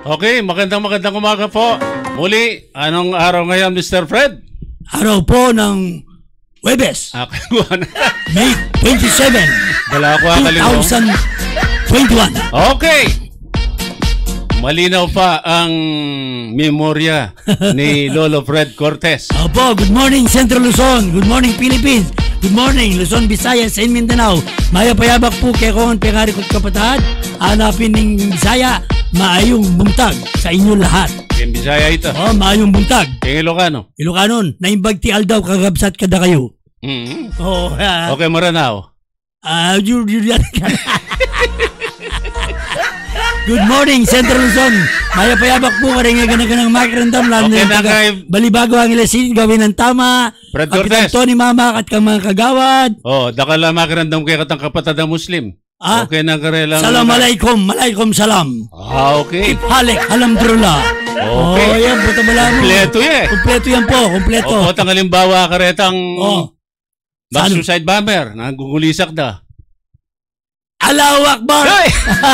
Okay, magandang umaga po. Muli, anong araw ngayon, Mr. Fred? Araw po ng Huwebes, May 27, Dala ko ang kalino. 2021. Okay. Malinaw pa ang memorya ni Lolo Fred Cortez. Opo, good morning Central Luzon, good morning Philippines, good morning Luzon, Visayas, and Mindanao. Maya payabak po kay kong pengari ko't kapatid. Hanapin ng Bisaya, maayong buntag sa inyo lahat. Yung Bisaya ito. Oh, maayong buntag. Yung Ilocano. Ilocanon, naimbag ti aldaw kagabsat kada kayo. Oh, Okay, Maranao. Good morning, Central Luzon. Maya payabak po ka rin nga ganang makirandam. Okay na kay Balibago ang ilasin, gawin ng tama. Fred Kapitan Cortez. Tony Mama at kang mga kagawad. Oh, dakala makirandam kay katang kapatid na Muslim. Okay na karelang. Assalamualaikum, malaikum salam. Okay. Halik, alhamdulillah. Okay. Oh, yan, puto bala mo. Kompleto yan. Kompleto yan po, kompleto. Opo, halimbawa karetang mass Saan? suicide bomber. Nagugulisak da. Allahu Akbar. Hey!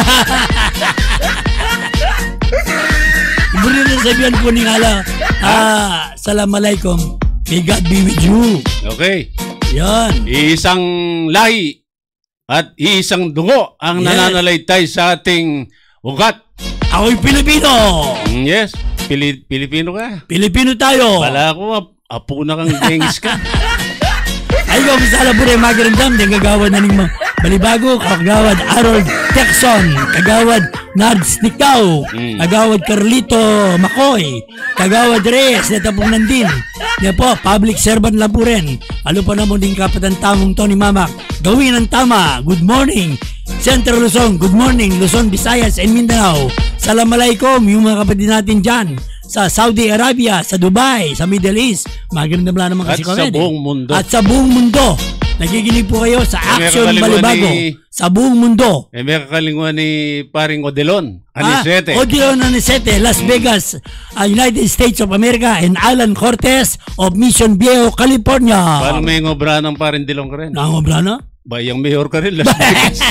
Buri na sabihan po ni Ala. Assalamualaikum. May God be with you. Okay. Yan. Isang lahi at isang dugo ang nananalaytay sa ating ugat. Ako'y Pilipino. Yes, Pilipino ka. Pilipino tayo. Wala ko, apo na kang Genghis ka. Ay, kamusala po rin magirandam. Di kagawad na ning Balibago, kagawad Harold Texon, kagawad Nards Nictao, kagawad Carlito Macoy, kagawad Reyes, natapong nandin. Yan po, public servant lang po rin. Ano pa naman din kapatan tamong Tony Mamak. Gawin ang tama. Good morning, Central Luzon. Good morning, Luzon, Visayas, and Mindanao. Assalamualaikum, yung mga kapatid natin dyan sa Saudi Arabia, sa Dubai, sa Middle East. Maganda lang naman kasi At sa buong mundo. At sa buong mundo. Nagiginig po kayo sa Action Balibago. Sa buong mundo. May kakalingwan ni paring Odelon Anisete. Odelon Anisete, Las Vegas, United States of America, and Alan Cortez of Mission Viejo, California. Paano may ngobra ng paring Dilong ka rin? Nangobra na? Bayang mayor ka rin, Las Vegas.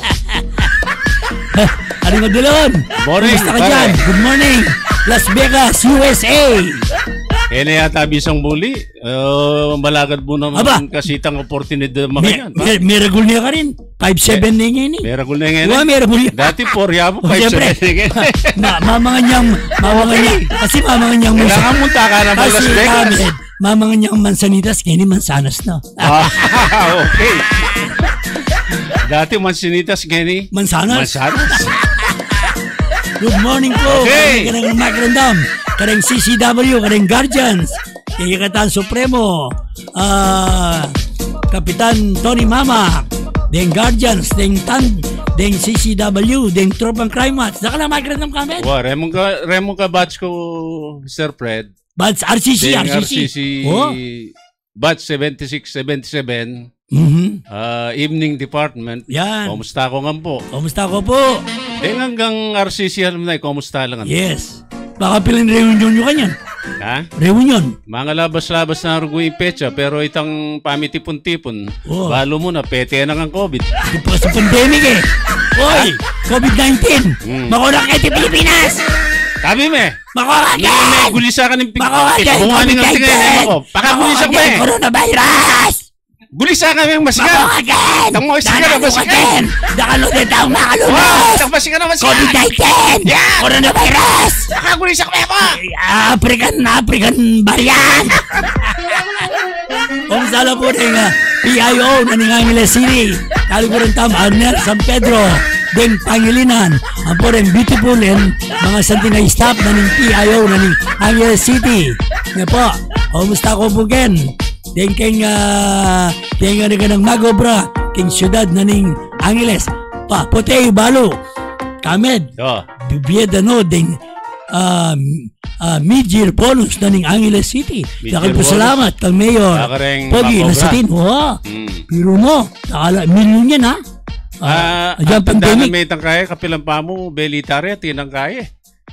Aling Odelon. Morning, Kumusta ka dyan? Good morning, Las Vegas, USA. Na yata bisang muli. Malagad mo naman kasitang opportunity mga yan. Miracle niya ka rin. 5'7 na ngayon eh. Miracle na ngayon. Miracle niya. Dati 4 yabo, 5'7 na ngayon. Kasi mamangan niyang kailangan munta ka na Las Vegas. Mamangan niyang mansanitas, ngayon mansanas na. Okay. Dati mansanitas, ngayon mansanas. Good morning po. Okay. Karang magrandam. Karang CCW, karang Guardians. Kikatan Supremo. Kapitan Tony Mama. Deng Guardians, deng CCW, deng Tropang Crime Watch. Daka lang magrandam kami. Wow, Remong ka batch ko, Sir Fred. Batch RCC. Batch 76-77. Evening Department. Yan. Kumusta ko nga po? Kumusta ko po? Hanggang RCC alam na, kumusta lang. Yes. Baka pilang reunion nyo kanyan. Ha? Reunion. Mga labas-labas na rugoy pecha, pero itang pamitipon-tipon. Balo mo na, pete na ng COVID. Di pa sa pandemic eh. Oy, COVID-19. Makulang kayo sa Pilipinas. Sabi me. Makulang kayo. May gulisa ka ng Makulang kayo. bunganing ang tingin ako. Pakagulisa ko eh. Coronavirus. Gulisa kami ang masigan. Makulang. Tamo masigan ang masigan. Dakalo din taong makalunod. Tamo masigan ang masigan. COVID-19. Coronavirus. Pakagulisa ko ako. African variant. Kung sala po rin PIO na Ningangila City. Kaliguran tam, Arnel San Pedro. Deng Pangilinan. Ang po rin beautiful and mga santinay staff na ng PIO na Ningangila City. Nga po, kumusta ko po ken? Deng keng ng Magobra. Keng syudad na ning Angeles. Puti balo. Kamed. Bibieda no. Deng mid-year bonus na ning Angeles City. Dakilang po salamat kang Mayor Pogi Lasatin. Pero mo, milyon yan ha. Ang tandaan may tangkaya, kapilang pa mo, belitari at tinangkaya.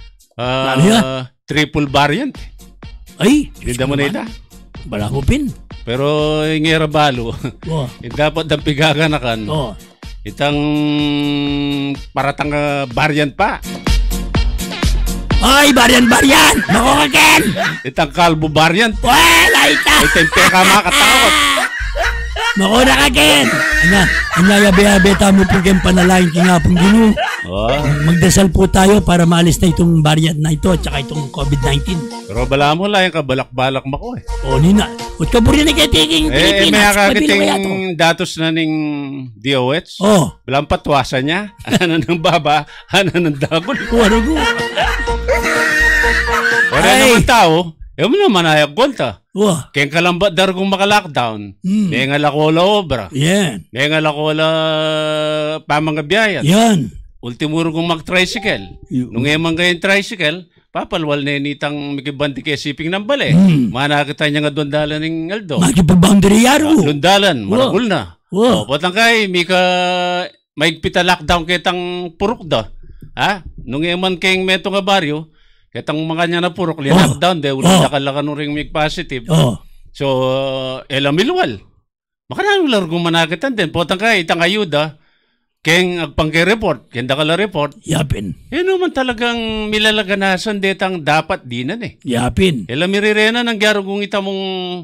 Triple variant. Ay, hindi mo na ita. Balakupin. Pero yung balo, dapat dampigaganakan. Itang paratang variant pa. Ay, baryan! Mako ka, Ken! Itang kalbo variant. Wala ita! Ito yung peka makatakot. Mako na ka, Ken! Yabe-yabe tamo po kayong panalangin kingapong Ginoo. Oh. Magdasal po tayo para maalis na itong variant na ito at saka itong COVID-19. Pero bala mo lang yung kabalak-balak mako eh. O, nina. Ut ka buri na kayo tingin Pilipinas. May akakiting datos na ning DOH. Oh. Walang patwasan niya. Ano ng baba, ano ng dagol. Ano ko? Wala naman tao. Mo naman ayag konta. Wah. Kaya kalambat dar kung maka-lockdown. May nga lakola obra. Yan. May nga lakola pamangabiyayat. Yan. Ultimuro kung mag-tricycle. Nung emang kayong tricycle, papalwal na initang mikibandi kaya siping ng bale. Manakita niya nga dondalan ng Aldo. Makipag-boundary yaro. Dondalan, maragul na. Wow. Patang kay, maigpita lockdown kitang purok da. Ha? Nung emang kayong meto nga baryo, kitang mga niya na purok, lockdown, de, ulit nakalakan ring mig positive. So, elamilwal. Makarami lang kung manakitan din. Patang kay, itang ayuda, keng agpangke-report, kenda kala report. Yapin. Naman talagang milalaganasan detang dapat dinan eh. Yapin. Mirirena ng gyaro kung ita mong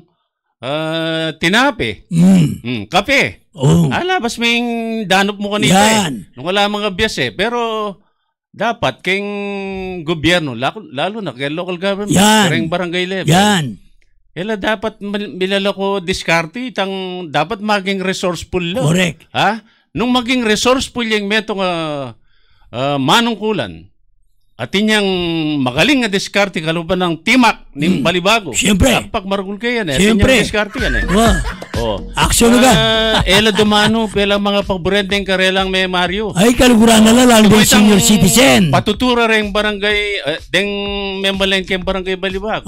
tinape. Kape. Oh. Bas may danop mo kanita Yan. Nung wala mga biyas eh. Pero dapat keng gobyerno, lalo na kay local government, keng barangay level. Yan. Dapat milalako diskarte, itang dapat maging resourceful lang. Correct. Ha? Nung maging resourceful yung metong manungkulan at inyang magaling na diskarte kaluban ng timak ng balibago. Siyempre. Pag maragul kayo yan eh. Siyempre. Inyang diskarte yan eh. Aksyon na Ela dumano, pelang mga paborenteng karelang may Mario. Ay, kaluguran na lang din senior citizen. Patutura rin barangay, deng membalan kayong barangay balibago.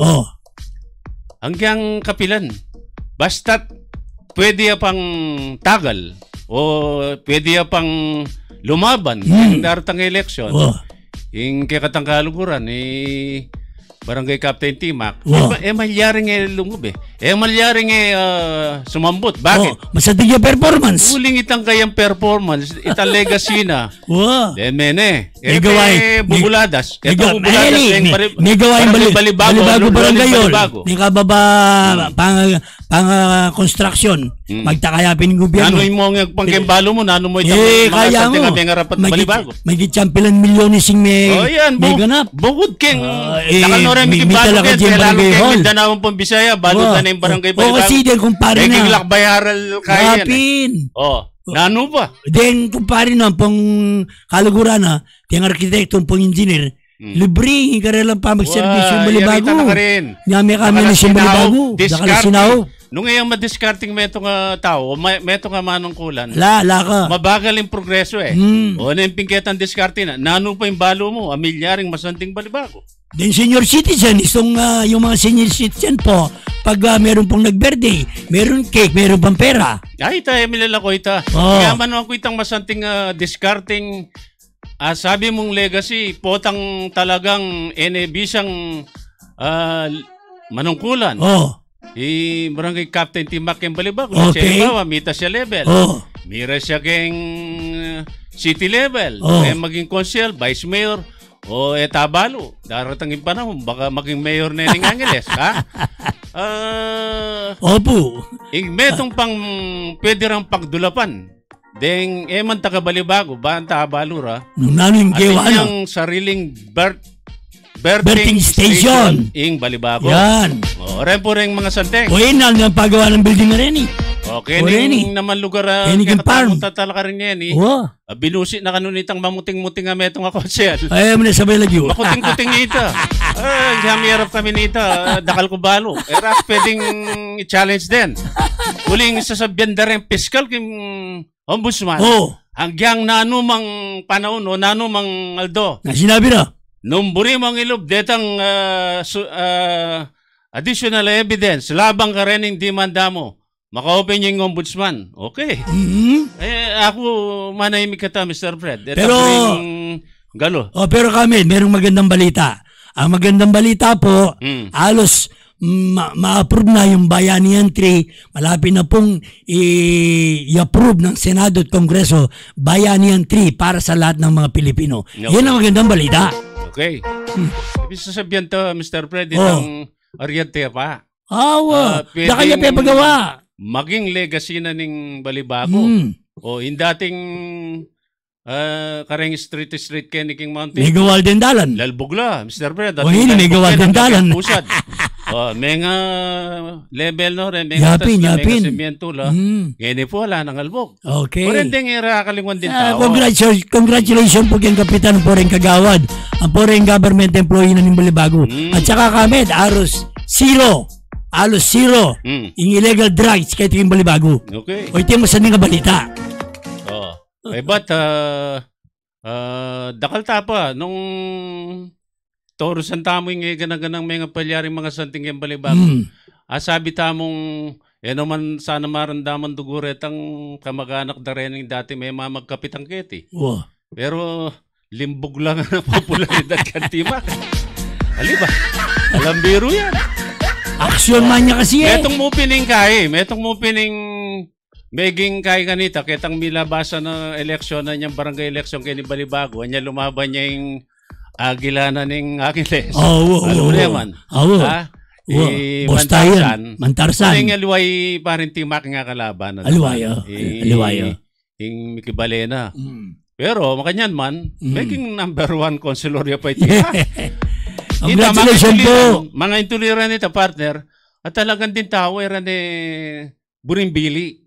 Hanggang kapilan. Basta't pwede pang tagal o pwede pang lumaban ng daratang eleksyon. Yung kikatang kaluguran, barangay Captain Timak, malyaring lungub eh. Malyaring sumambot. Bakit? Masadig yung performance. Uling itang kayang performance, itang legacy na. Mene. Bubuladas. May gawain balibago barangay yun. May kababa pang-construction. Magtakayapin ng gobyerno. Ano mo ang pangkembalo mo? Ano mo itang mga sante nga may ngarapat balibago? May gitsampilan milyones yung may ganap. Bukod keng nakanoran may kimbalo kaya lalo keng Mindanao pong Bisaya balot na yung barangay balibago. Kasi din kumpare na. Keng lakbayaral kaya yan. Nano pa? Then kumpare na pong kaluguran na, yung arkitekto pong engineer, libre, karelang pa mag-service yung balibago. Nyami kami na yung balibago. Nakala sinaw. Nung ngayong madiskarting meto nga tao, meto nga manungkulan, ka. mabagal yung progreso eh. O na yung pingketang diskarte na, nano pa yung balo mo, amilyaring masanting balibago. Then senior citizen, yung mga senior citizen po, pag meron pong nag-birthday, meron cake, meron pang pera. Ay, milala ko ita. Kaya manuang ko itang masanting diskarting, sabi mong legacy, potang talagang bisang manungkulan. Barangay Captain Timak yung balibago. Halimbawa, mita siya level. Mira siya keng city level. Kaya maging consul, vice mayor, o etabalo. Daratangin pa naman, baka maging mayor na yung Angeles. Ha? Opo. Metong pang pwede rang pagdulapan. Deng eman taga-balibago, ba ang tabalura? Nung namin gawa yung sariling birthing station ing balibago. Yan. Ren po rin mga santeng. Inal na pagawa ng building na rin eh. Okay, ning naman lugar tatala ka rin yan eh. Binusi na kanunitang mamuting-muting nga metong ako siya. Ay, mo na sabay lagi. Makuting-kuting nita. Hirap kami nita. Dakal ko balo. Ras pwedeng i-challenge din. Huling sasabyan na rin fiscal kim ombudsman. Hanggang nanumang panahon o nanumang Aldo. Na sinabi na. Numburi mong ilob, detang additional evidence, labang ka rin yung demanda mo. Maka-open yung ombudsman. Okay. Ako, manahimik ka ta, Mr. Fred. Pero, galo. Pero kami, merong magandang balita. Ang magandang balita po, halos ma-approve na yung Bayanihan 3. Malapit na pong i-approve ng Senado at Kongreso Bayanihan 3 para sa lahat ng mga Pilipino. Yan ang magandang balita. Okay. Ibig sasabihin to, Mr. Fred, itang Oriente pa. Kaya pagawa. Maging legacy na ning Balibago. O in dating kareng street Keniking Mountain. May gawal din dalan. Lalbugla, Mr. Fred. Hindi, may gawal din dalan. May nga level no rin. May yapin. simiento la. Ngayon po wala nang albog. Okay. Pero hindi nga kalingwan din tao. Congratulations po kayong kapitan po rin kagawad. Ang po rin government employee na ng Balibago. At saka kami, alos zero. Yung illegal drugs kahit yung Balibago. Okay. O ito mo sa nga balita. But dakal tapa nung Torusan tamo yung ganang mga palyaring mga santing yung Balibago. Sabi tamong naman sana marandaman duguret ang kamag-anak da rin yung dati may mamagkapitang keti. Pero limbog lang ang popularidad kantima. Aliba, alam biro yan. Aksyon man niya kasi Metong mo pining meging kay kanita, ketang milabasa na eleksyon na niyang barangay eleksyon kay ni Balibago, niya lumaban niya yung Agilana ning Agiles. Alam mo naman. Mantarsan. Yung aluway parin timak nga kalaban. Aluwayo. Yung Mikibalena. Pero makanyan man, making #1 konselorya pa ito. Congratulations po. Mga intuliran nito, partner, at talagang din tao, Burimbili.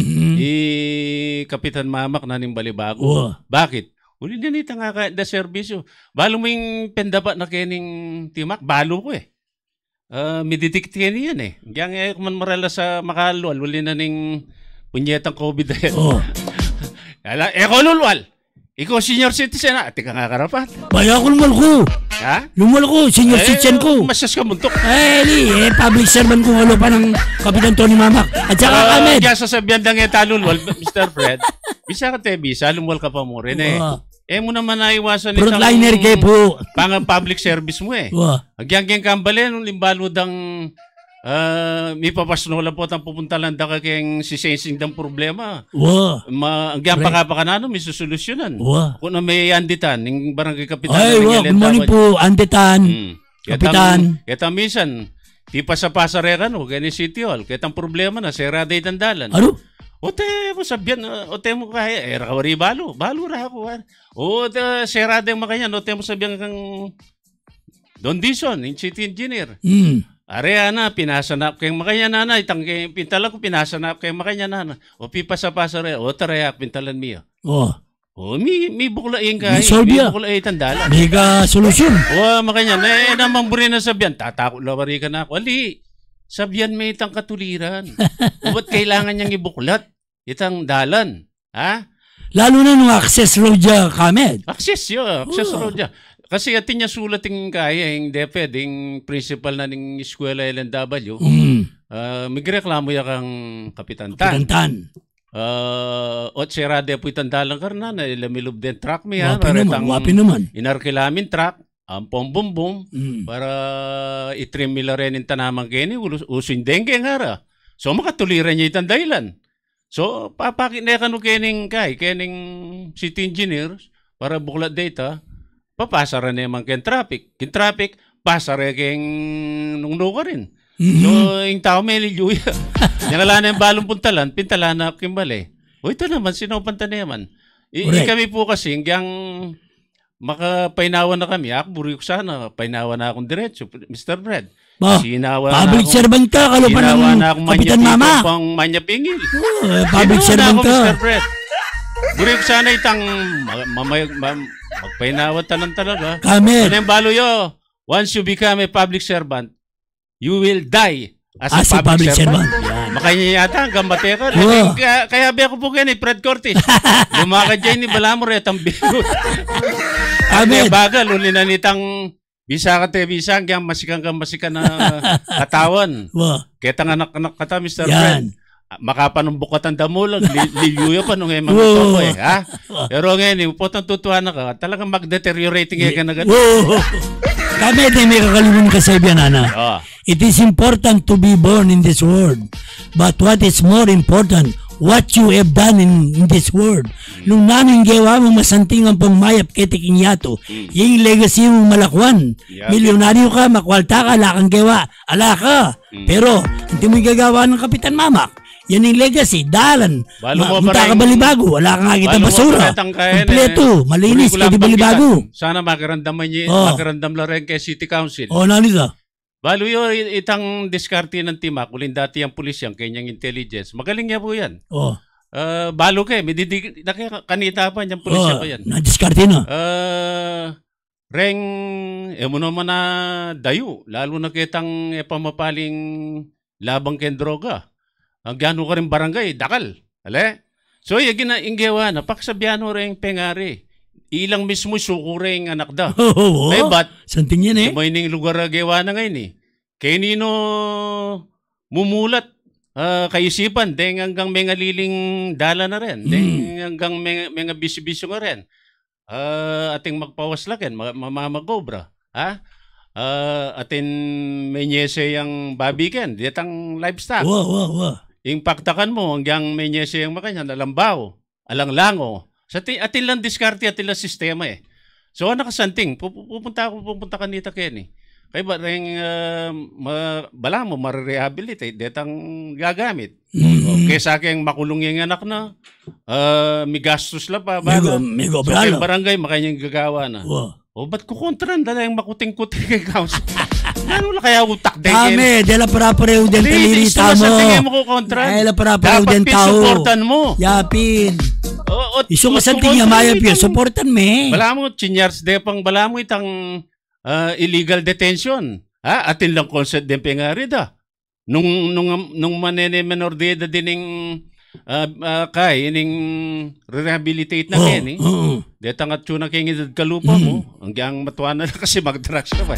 Kapitan Mamak na ning Balibago. Bakit? Uli din ito nga da servisyo. Balo mo yung pendapat na kening timak, balo ko Mididikti yan Kaya man marala sa makalwal, uli na ning punyetang COVID na yan. Eko lulwal! Ikaw senior citizen na, ati ka nga karapat. Baya ko lumal ko. Lumal ko, senior citizen ko. Masyas ka muntok. Public servant ko pa ng Kapitan Tony Mamak. At saka kami. Kaya sasabihan lang talulwal, Mr. Fred. Bisa ka bisa, lumwal ka pa mo rin mo naman naiwasan itang frontliner kayo po. Public service mo Agyang kambali, nung limbaludang may papasno lang po ang pupunta lang ka kayong sisensing ng problema. Agyang pakapaka may susolusyonan. Kung na may anditan, yung barangay kapitan. Good morning po, anditan. Kapitan. Kaya minsan, di pa sa pasarekan o kaya ni City Hall. Kaya ang problema na, sera day tandalan. Ano? Ote mo sabihan, ote mo kaya, rakawari balo ra ako. Sera day makanyan, ote mo sabihan kang Don Dison, yung city engineer. Areana, pinasanap kayong makanya nana, itang pintala ko pinasanap kayong makanya nana. O pipa sa pasare, tarayak, pintalan miyo. May buklain ka. May buklain tandalan. May ka solusyon. Makanya, namang buri na sabihan, tatakot lawari ka na ako. Ali, sabihan may itang katuliran. Ba't kailangan niyang ibuklat? Itang dalan. Lalo na nung access road ya, Kamed. Access road ya. Kasi atin niya sulating kaya, yung DepEd, yung principal na ng eskwela LNW, magreklamo ya kang Kapitan Tan. Ot serade po itandalang karna na ilamilub den truck mi wapi naman. Inarkilamin truck, ampong bum para itrim mila rin yung tanamang kini, usin dengue nga. So makatuliran niya itandailan. So papakinay ka no kening city engineers para buklat data, papasa rin naman ken traffic. Ken traffic, pasa rin ken nungno ka rin. So, yung tao may liluya. Nangala na yung balong puntalan, pintala na kimbali. Ito naman, sinopanta na naman. Kami po kasi, hanggang makapainawan na kami, buri ko sana, painawan na akong diretso, Mr. Fred. Public servant ka, kalo pa ng Kapitan Mama. Pang manyapingil. Public servant ka. Mr. Fred. Buri ko sana itang magpainawan tanan talaga. Kami. Ano yung balo yo? Once you become a public servant, you will die as a public servant. Makanya yata, gambate ka. Kaya ba ako po ganyan, Fred Cortez. Lumakad dyan ni Balamor, etang bigot. Kaya bagal, uli na nitang bisa ka hanggang masikan na katawan. Kaya tang anak-anak kata, Mr. Fred. Makapanumbok ka tanda mo lang, liyuya pa nung mga toko Pero ngayon, upotang tutuwa na ka, talagang mag-deteriorating ka na gano'n. Kami ay may kakalimun ka sa ibyan, Ana. It is important to be born in this world. But what is more important, what you have done in this world. Nung naning gawa mong masantingan pong mayap kay Tikingyato, yung legacy mong malakwan. Milyonaryo ka, makwalta ka, lakang gawa, ala ka. Pero, hindi mo gagawa ng Kapitan Mamak. Yan yung legacy, dalan. Punta ka Balibago, wala kang nakita basura. Kompleto, malinis, kaya di Balibago. Sana makiramdaman niya, makiramdam lang rin kay City Council. Nanisa. Balo yung itang diskarte ng Timak, ulin dati yung pulis yan, kanyang intelligence. Magaling niya po yan. Balo kayo, kanita pa niyang pulis yan pa yan. Na-diskarte na. Reng, mo naman na dayo, lalo na kitang pamapaling labang ken droga. Ang gano ka rin barangay, dakal. Ale? So, yung inggewa na, paksabiano rin pengari. Ilang mismo sukureng anak da. Ay ba't? Santing yan eh. May ning lugar gawa na ngayon eh. Kaya nino mumulat kaisipan, deng hanggang mga liling dala na rin. Deng hanggang mga bisyo-bisyo nga rin. Ating magpawaslakin, mamamagobra. Atin may nyese yung babiken, ditang livestock. Yung paktakan mo, hanggang may nyese yung makanya, nalambaw, alanglango. Sa atin lang diskarte, atin lang sistema eh. So, nakasanting, pupunta ka nita Kenny. Kaya ba rin, bala mo, marirehabilitate, detang gagamit. Kaya sa akin, makulong yung anak na, may gastos lang pa. Migo, so, kaya barangay, makanyang gagawa na. Ba't kukontran na yung makuting-kuting kay council? Ano na kaya utak din? Kami, dela para pareho din talilita mo. Dela para pareho din tao. Dapat supportan mo. Yapin. Iso masanting yung maya pia, supportan me. Bala mo, chinyars de pang bala mo itang illegal detention. Atin lang concept din pengari da. Nung manene menor de edad dining kay ining rehabilitate na ken eh. Detang at tuna kay edad kalupa mo, hanggang matuwa na kasi mag-drugs ka ba.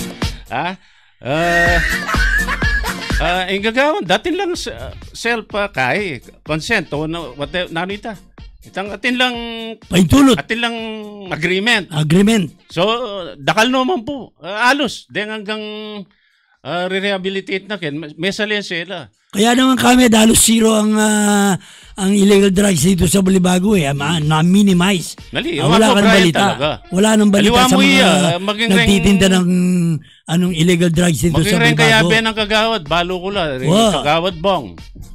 Ang gagawin, datin lang self kay consent o nanita. Itang atin lang paintulot. Atin lang agreement. So, dakal naman po. Alos. Den hanggang re-rehabilitate na ken. May salin sila. Kaya naman kami, dalos zero ang illegal drugs dito sa Balibago eh. Na-minimize. Wala ka ng balita. Talaga. Wala nang balita sa mga nagtitinda ng anong illegal drugs dito sa Balibago. Maging kaya ben ang kagawad. Balo ko lang. Kagawad bong.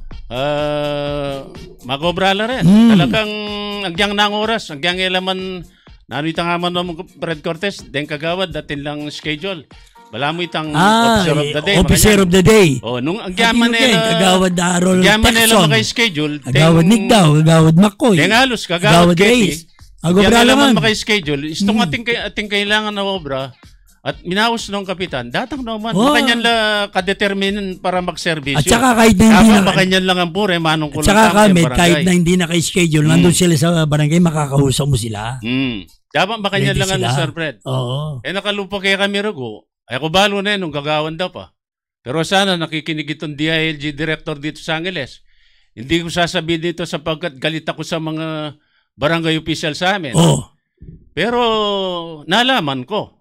Makobrala rin. Talagang agyang nang oras, agyang ilaman nanita nga man mo Fred Cortez, den kagawad datin lang schedule. Wala mo itang officer of the day. Officer of the day. Nung agyaman nila kagawad Arol Texon. Agyaman nila maka-schedule. Kagawad Nigdaw, kagawad Makoy. Den halos kagawad Ketty. Agobra naman maka-schedule. Istong ating kailangan na obra. At minaos ng kapitan, datang naman, makanyan lang kadeterminin para mag-service. At saka kahit na hindi na... makanyan lang ang pure, manong kulang. At saka kami, kahit na hindi na schedule nandun sila sa barangay, makakausap mo sila. Dapat makanyan lang ang Sir Fred. Oo. Nakalupa kaya kami rago. Ay ko balo na nung gagawan daw pa. Pero sana nakikinig itong DILG director dito sa Angeles. Hindi ko sasabihin dito sapagkat galit ako sa mga barangay official sa amin. Pero nalaman ko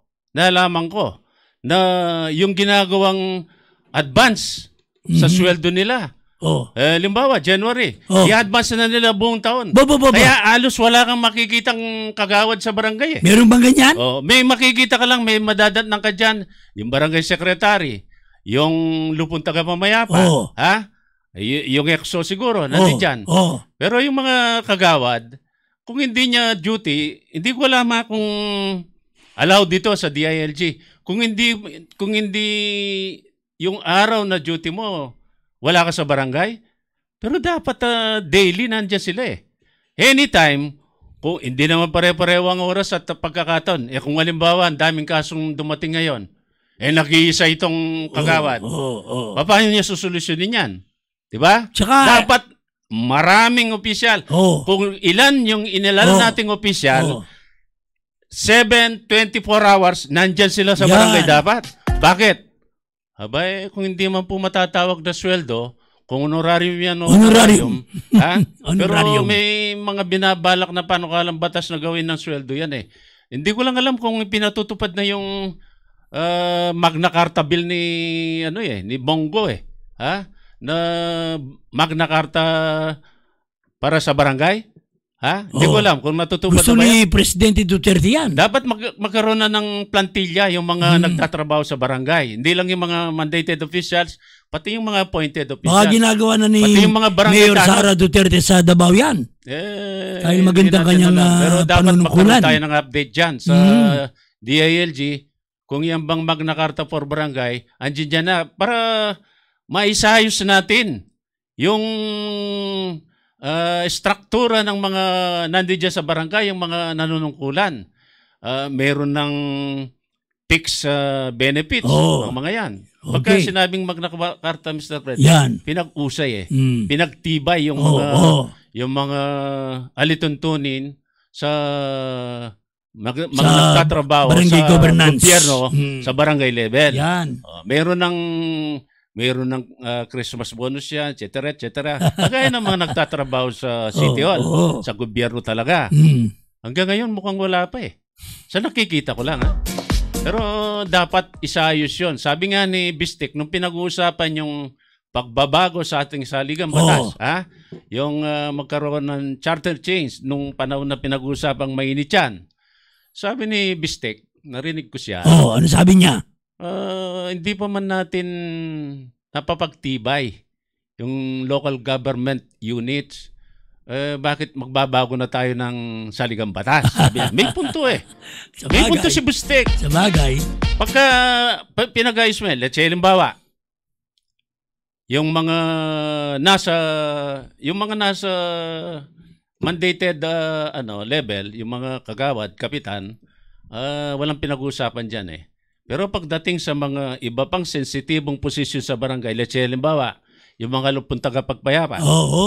na yung ginagawang advance sa sweldo nila. Limbawa, January. I-advance na nila buong taon. Kaya alos wala kang makikitang kagawad sa barangay. Meron bang ganyan? May makikita ka lang, may madadat ng ka dyan. Yung barangay secretary, yung lupon taga-pamayapa, yung EXO siguro, nandiyan. Pero yung mga kagawad, kung hindi niya duty, hindi ko alam kung allowed dito sa DILG. Kung hindi yung araw na duty mo, wala ka sa barangay. Pero dapat daily nandiyan sila eh. Anytime, kung hindi naman pare-pareho ang oras at pagkakataon, kung halimbawa, ang daming kasong dumating ngayon, nag-iisa itong kagawad. Paano niya susolusyonin yan? Diba? Tsaka, dapat maraming opisyal. Kung ilan yung inilala nating opisyal, 7, 24 hours, nandyan sila sa barangay dapat. Bakit? Abay, kung hindi man po matatawag na sweldo, kung honorarium yan o honorarium. Pero may mga binabalak na panukalang batas na gawin ng sweldo yan eh. Hindi ko lang alam kung pinatutupad na yung Magna Carta Bill ni Bongo eh. Na Magna Carta para sa barangay? Ha? Hindi ko alam kung natutupad Gusto na ba ni yan. Presidente Duterte yan. Dapat magkaroon na ng plantilla yung mga nagtatrabaho sa barangay. Hindi lang yung mga mandated officials, pati yung mga appointed Baka officials. ginagawa na ni Pati yung mga barangay Mayor tanod. Sara Duterte sa Davao yan. Dahil magandang kanyang Pero dapat panunungkulan. magkaroon tayo ng update dyan sa DILG. Kung yan bang Magna Carta for Barangay, andyan dyan na para maisayos natin yung struktura ng mga nandiyan sa barangay, yung mga nanunungkulan. Meron ng fixed benefits, ang mga yan. Pagka sinabing Magna Carta, Mr. President, pinag-usay pinagtibay yung mga alituntunin sa mga nagtatrabaho barangay sa governance, gobyerno sa barangay level. Yan. Meron ng Christmas bonus yan, etc. Kagaya ng mga nagtatrabaho sa City Hall, sa gobyerno talaga. Hanggang ngayon mukhang wala pa eh. Sa nakikita ko lang ha. Pero dapat isayos yun. Sabi nga ni Bistek, nung pinag-uusapan yung pagbabago sa ating saligang batas, yung magkaroon ng charter change nung panahon na pinag-uusapang mainit yan. Sabi ni Bistek, narinig ko siya. Ano sabi niya? Hindi pa man natin napapagtibay yung local government units. Bakit magbabago na tayo ng saligang batas? Sabi niya, may punto eh. May punto si Bistek. Sa bagay. Pagka pinag-ayos mo, let's say, halimbawa, yung mga nasa mandated level, yung mga kagawad, kapitan, walang pinag-uusapan dyan eh. Pero pagdating sa mga iba pang sensitibong posisyon sa barangay, let's say, halimbawa, yung mga lupong tagapagpayapa,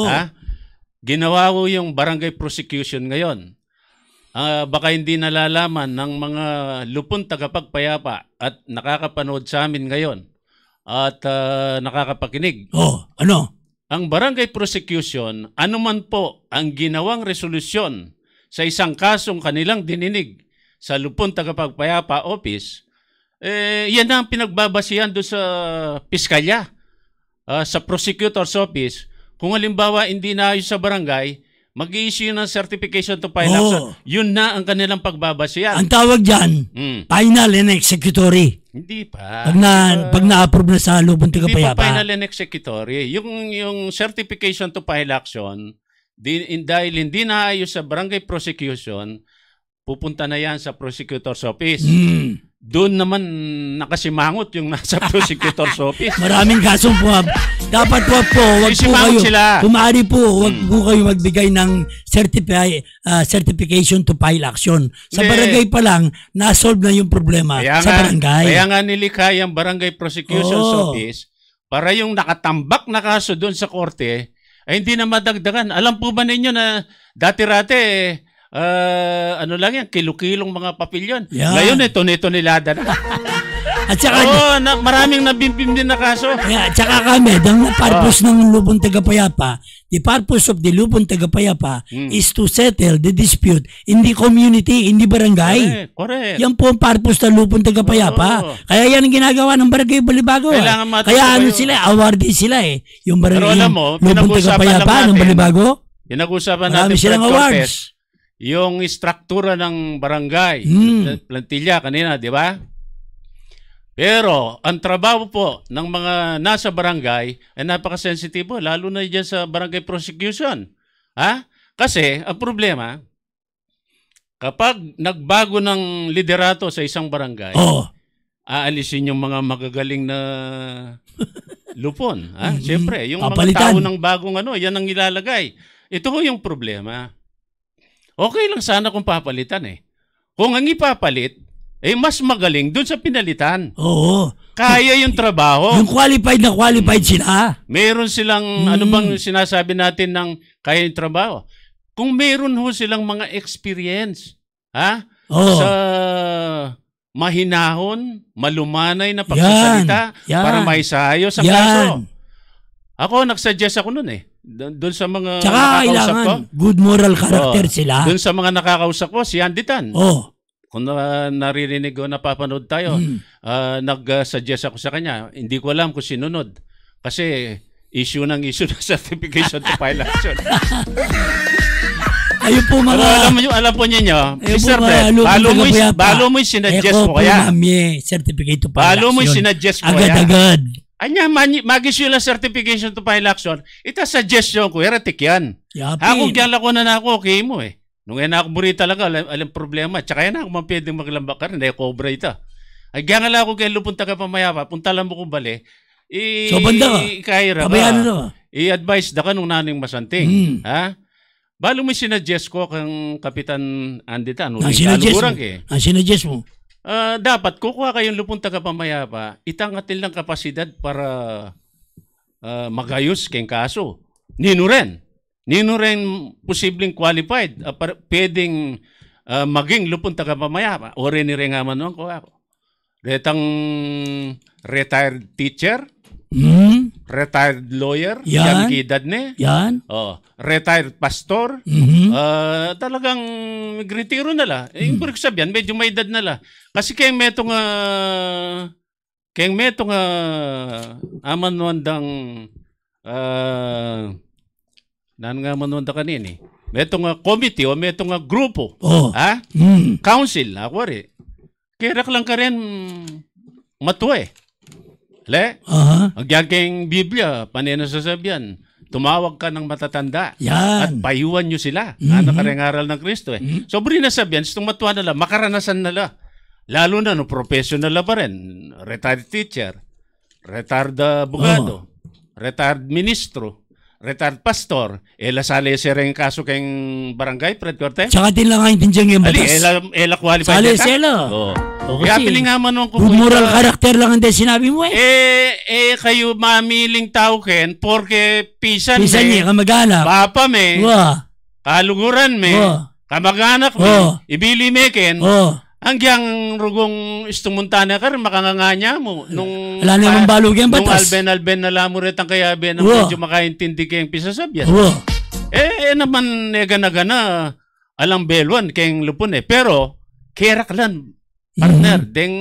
ginawa ko yung barangay prosecution ngayon. Baka hindi nalalaman ng mga lupong tagapagpayapa at nakakapanood sa amin ngayon at nakakapakinig. Ano? Ang barangay prosecution, anuman po ang ginawang resolusyon sa isang kasong kanilang dininig sa lupong tagapagpayapa office, yan ang pinagbabasihan doon sa piskalya, sa prosecutor's office. Kung halimbawa hindi naayos sa barangay, mag-i-issue ng certification to file action. Yun na ang kanilang pagbabasihan. Ang tawag dyan, final and executory. Hindi pa. Pag na-approve na sa lupong Hindi tagapayapa. pa final and executory. Yung certification to file action, dahil hindi naayos sa barangay prosecution, pupunta na yan sa prosecutor's office. Doon naman nakasimangot yung nasa prosecutor's office. Maraming kasong po. Dapat po, wag po kayo. Kumari po, wag po kayo magbigay ng certification to file action. Sa barangay pa lang, na-solve na yung problema sa barangay. Kaya nga nilikha yung barangay prosecution's office para yung nakatambak na kaso doon sa korte ay hindi na madagdagan. Alam po ba ninyo na dati-rate lang yan, kilo-kilong mga papilyon. Ngayon tonelada na. At saka, maraming nabimbim din na kaso. At saka kami, ang purpose ng lupong tagapayapa, the purpose of the lupong tagapayapa is to settle the dispute in the community, in the barangay. Correct. Yan po ang purpose ng lupong tagapayapa. Kaya yan ang ginagawa ng barangay Balibago. Kaya awardee sila eh. Yung barangay, lupong tagapayapa ng Balibago. Pinag-usapan natin silang awards. Yung struktura ng barangay, plantilla kanina, di ba? Pero ang trabaho po ng mga nasa barangay ay napakasensitibo, lalo na dyan sa barangay prosecution. Kasi ang problema, kapag nagbago ng liderato sa isang barangay, aalisin yung mga magagaling na lupon. Siyempre, yung mga tao ng bagong yan ang ilalagay. Ito ho yung problema. Okay lang sana kung papalitan eh. Kung ang ipapalit, mas magaling dun sa pinalitan. Kaya yung trabaho. Yung qualified sila. Meron silang, ano bang sinasabi natin ng kaya yung trabaho? Kung meron ho silang mga experience, sa mahinahon, malumanay na pagsasalita para maisayos ang kaso. Ako, nagsuggest ako nun eh. Doon sa mga nakakausap ko. Good moral character sila. Doon sa mga nakakausap ko, si Andy Tan. Kung naririnig o napapanood tayo, nag-suggest ako sa kanya. Hindi ko alam kung sinunod. Kasi issue ng certification to file action. Ayun po mga... Pero alam po niyo, Mr. Brett, balo mo yung sinuggest mo kaya. Certificate to file action. Balo mo yung sinuggest mo kaya. Agad-agad. Anya, mag-issue lang certification to file action. Ita suggestion ko, eratik yan. Ako kaya lako na ako, okay mo eh. Nung yan ako buri talaga, alam problema. Tsaka yan ako pwedeng maglambak ka rin, dahil cobra ita. Ay kaya nga lang ako kaya lupunta ka pamayapa, punta lang mo kung bali. So banda ka? Ikaira ka. I-advise da ka nung naning masanting. Ha? Balo mo sinuggest ko kang Kapitan Andita. Ang sinuggest mo? Dapat kukuha kayong lupunta ka pamayapa, itangatil ng kapasidad para magayos kayong kaso. Nino rin posibleng qualified, pwedeng maging lupunta ka pamayapa. O rin nirengaman naman ko ako. Retang retired teacher, retired lawyer, yan kidad ne. Yan. Retired pastor, talagang nagretiro na la. Ibig sabihin, medyo may edad na la. Kasi kayong metong amanuandang nan nga manuanda kanini. Metong committee o metong grupo. Council, ako rin. Kirak lang ka rin matuwe. Le? Ang kayong Biblia, panena sasabihan, tumawag ka ng matatanda at payuan nyo sila. Nakarengaral ng Kristo eh. So, buri na sabihan, itong matuwa nila, makaranasan nila. Lalo na, professional na pa rin. Retired teacher, retired abogado, retired ministro, retired pastor, lasali siya rin kaso kayong barangay, Fred Cortez. Tsaka din lang ang tindyang yung batas. Qualified sali sila. Kaya piling nga man nung good moral character lang ang sinabi mo eh. Kayo mamiling tao ken, porque pisan niya, kamag-anak. Papa me, kaluguran me, kamag-anak me, ibili me ken, hanggang rugong istumuntana ka rin, makanganganya mo. Wala naman balog yung batas. Nung alben na lamo rin ang kayabe na medyo makaintindi kayong pisasabyan. Naman gana-gana alang belwan kayong lupon eh. Pero, kerak lang, partner, deng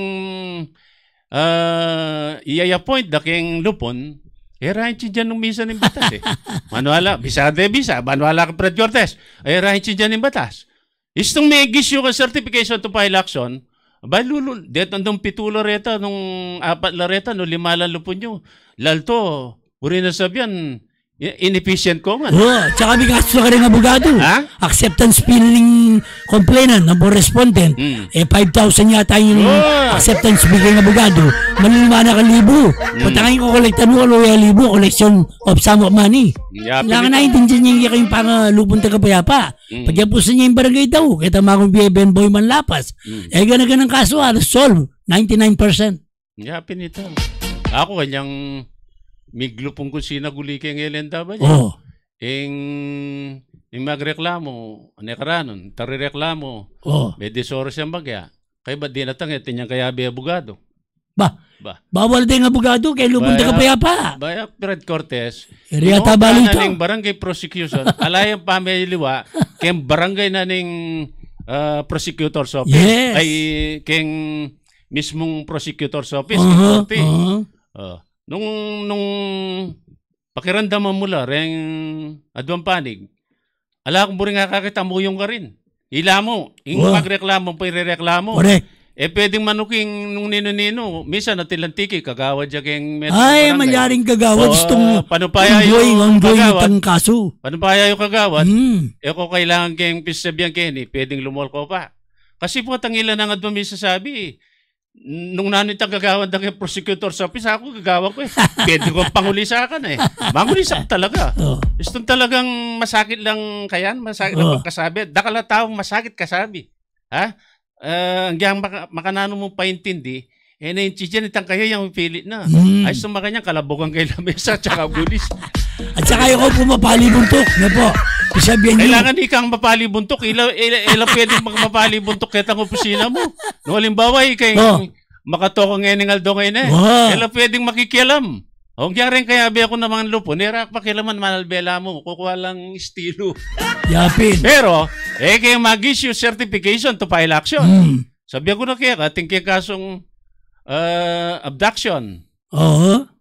i-appoint da kayong lupon, rahin siya dyan nung misa ng batas eh. Manuala, bisa, manuala ka Fred Cortez, rahin siya dyan ng batas. Istong may issue ka certification to file action, det andong pitulo reta, nung 4 lareta, no 5 lang lupon nyo. Lalto, uri na sabihan, inefficient ko man. Tsaka may kaso ka rin abogado. Acceptance feeling complainant ng respondent. 5,000 yata yung acceptance feeling abogado. Malilima na 1,000. Patangin ko kolektan mo, 1,000, collection of sum of money. Kailangan na intindihan niya kayong pangalupon tagapayapa. Pagyapusan niya yung barangay daw, kita makong BBN boy man lapas. Ganagan ng kaso, solve. 99%. Yapin ito. Ako kanyang miglupong kung sinaguli kayong elenda ba niya? Yung magreklamo, anekaranon, tarireklamo, may disoro siyang bagya. Kaya ba di natangit, tinyang kaya be abogado? Bawal din abogado, kaya lupon ka payapa. Baya, Fred Cortez, Riyata balito. Ng barangay prosecution, alayang pamiliwa, kaya barangay na ning prosecutor's office, ay kaya mismong prosecutor's office, Nung pakiramdaman mo la, reng adwang panig, ala kung buring kakakita mo yung ka rin. Ila mo, yung magreklamo, pairereklamo. Correct. Pwedeng manuking nung nino-nino, misa na tilantiki, kagawad siya kayong metro. Ay, malyaring kagawad. Gustong ongoing itang kaso. Panupaya yung kagawad, kung kailangan kayong pisabihan kayo, pwedeng lumolko pa. Kasi po, tangilan na nga doon may sasabi, nung nanitang gagawan ng prosecutor's office, ako gagawan ko eh. Pwede kong pangulisakan eh. Mangulisak talaga. Gusto talagang masakit lang kayan, masakit lang pagkasabi. Dakala tao, masakit kasabi. Hanggang makanano mo paintindi, na-inchijan itang kayo yung pilit na. Ay, sumakanyang kalabukan kay lamesa, tsaka bulis. At saka yung pumapalibuntok, na po. Kailangan ikang mapalibuntok. Ila pwedeng mapalibuntok kitang opisina mo. No, halimbawa, ikang makatokang eningal do ngayon eh. Ila pwedeng makikialam. Kung rin kaya be ako naman lupo, nirak pakilaman manalbela mo. Kukuha lang estilo. Yapin. Pero, kaya mag-issue certification to file action. Sabi ko na kaya, ating kaya kasong abduction.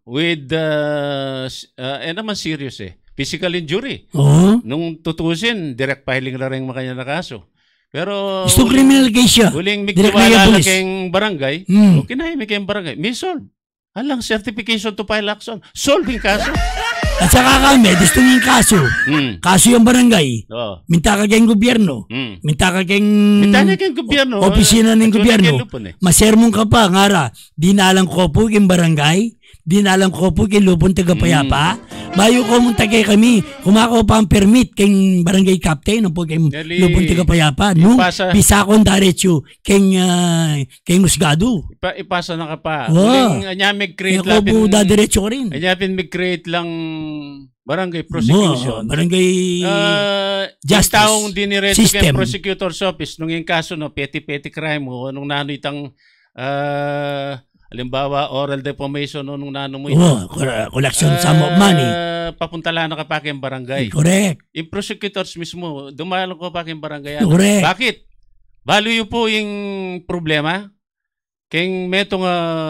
with naman serious physical injury. Nung tutusin, direct filing na rin makanya na kaso. Pero gusto criminal case siya. Huling migtiwala na kayong barangay, kinahimik kayong barangay, may solve. Alang certification to file action. Solving kaso. At saka kami, gusto ng kaso. Kaso yung barangay. Minta ka kayong gobyerno. Minta ka kayong gobyerno. Opisina ng gobyerno. Masermong ka pa, ngara. Di na alang ko po yung barangay. Di na alang ko po yung lupon tagapayapa. Bayo ko mong tagay kami. Kumako pa ang permit kayong barangay captain. No po kayong lupon tagapayapa. Nung bisa akong daretso kayong musgado. Ipasa na ka pa. Anya mag-create lang. Ako po dadiretso ko rin. Anya mag-create lang barangay prosecution. Barangay justice taong diniretso kay prosecutor's office nung yung kaso petty crime mo nung itang halimbawa oral defamation nung nano mo collection sum of money. Papuntala na ka pa kayong barangay. Correct. Yung prosecutors mismo dumalong ko pa kayong barangay. Correct. Bakit? Baliw po yung problema kayong metong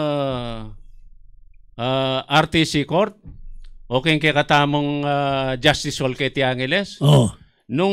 RTC court o kayong katamong Justice Hall kay Tiangeles. Nung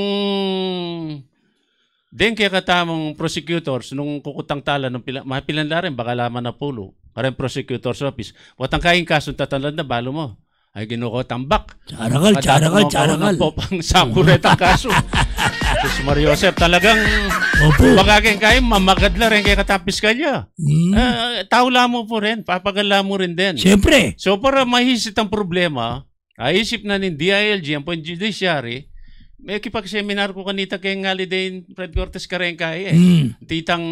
din kaya katamong prosecutors nung kukutang tala nung mapilan na rin baka laman na pulo parang prosecutor's office watang kaing kaso tatalad na balo mo ay ginuko tambak charakal popang sakuretang kaso Sus Mario Joseph talagang bagaging kayo mamagadla rin kaya katapis kanya taula mo po rin papagala mo rin din siyempre so para mahisit ang problema isip na ng DILG ang judiciary may kipag-seminar ko kanita kay Ngalidain Fred Cortez Carenca titang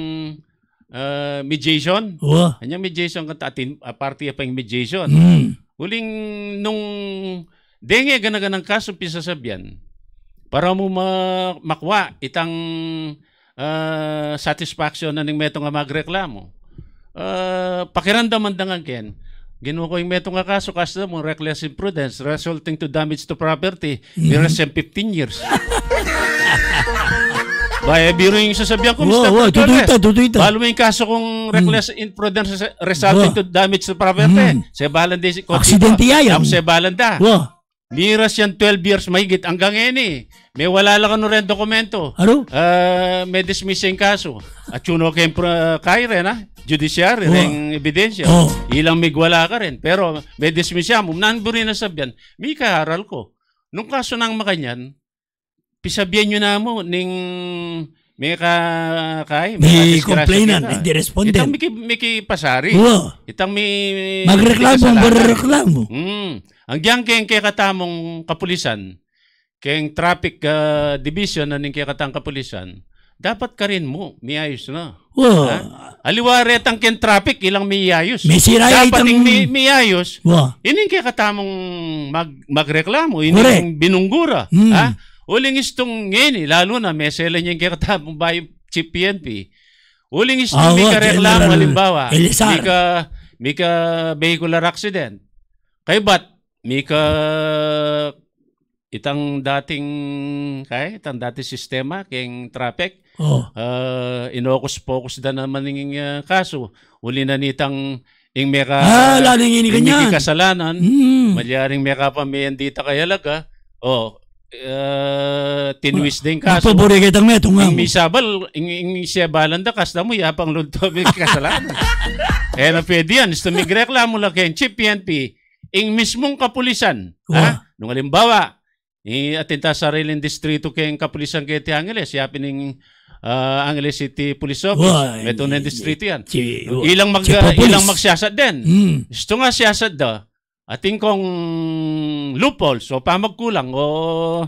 mediation. Kanya mediation katatin party pa yung mediation. Huling nung denge ganaganang kaso pisasabyan para mo makwa itang satisfaction na ning meto nga magreklamo. Pakiramdaman dangan ken Ginawa ko yung metong kaso mo, reckless imprudence resulting to damage to property. Meron 15 years. Baya, biro yung sasabihan ko, Mr. Tutuita. Balo mo yung kaso kong reckless imprudence resulting to damage to property. Sa balanda. Aksidente yan. Sa balanda. Miras yan 12 years mahigit. Hanggang ngayon may wala lang rin dokumento. Ano? May dismiss yung kaso. At yun okay kaya rin judiciary ring ebidensya. Ilang migwala ka rin. Pero may dismisya mo. Nanburi na sabyan. May kaharal ko. Nung kaso ng makanyan, pisabyan nyo na mo ning may may complainant, hindi respondent. Itang may pasari. Itang may magreklamo. Ang diyan kay katamong kapulisan, kay traffic division na ning kay katang kapulisan, dapat ka rin mo, may ayos na. Aliwaret ang ken traffic, ilang may ayos. May siraya dapat may ayos. Ining kay katamong magreklamo, ining binunggura. Uling istong ngayon, lalo na may sela niya kay katamong bayo Chief PNP. Uling istong may kareklamo, halimbawa, may ka vehicular accident. Kay ba't may ka itang dating sistema keng traffic inokus-focus da naman ng kaso uli na nitang ing meka hindi kasalanan malyaring meka pa may andita kayalaga tinwis din kaso pabori kitang metong ing misabal ing siyabalan da kasda mo yapang lunto may kasalanan kaya na pwede yan istumigreklamo lang kay Chief PNP ing mismong kapulisan nung halimbawa atinta sa Riling Distrito kayong kapulisan kay Angeles, yapin ng Angeles City Police Office, meto na distrito yan. Ilang magsiyasat din. Gusto nga siyasat da, ating kong loopholes, o pamagkulang, o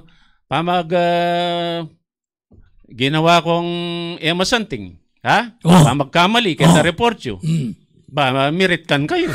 ginawa kong emasanting, pamagkamali, kaya na-report yun. Miritkan kayo.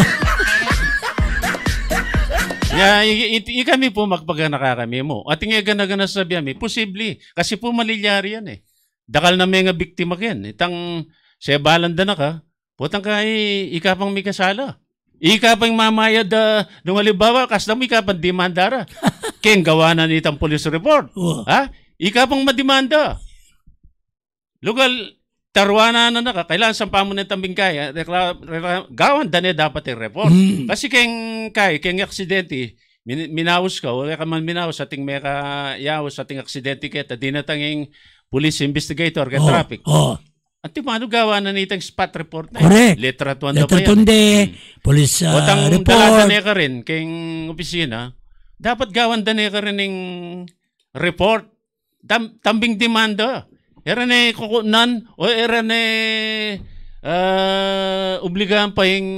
Kami po magpagana kami mo. At nga gana sabi kami, posible. Kasi po malilyari yan Dakal na may nga biktima yan. Itang sebalanda na ka, putang ka ikapang may kasala. Ikapang mamayad nung halimbawa, kasda mo ikapang demandara. Keng gawa na nitang police report. Ikapang mademanda. Lugal, tarwana na kailangan sampa mo na tambing kaya, gawan dane dapat i-report. Kasi keng aksidente, minawas ka, wala ka man minawas, ating may kayawas, ating aksidente kita, di na tanging police investigator kay traffic. At paano gawa na nitang spot report na correct. Letra 2 Letra 2 police report. Dalaga na ka rin keng opisina, dapat gawan na ka rin ng report. Tambing demanda. Era na kukunan o era na obligahan pa yung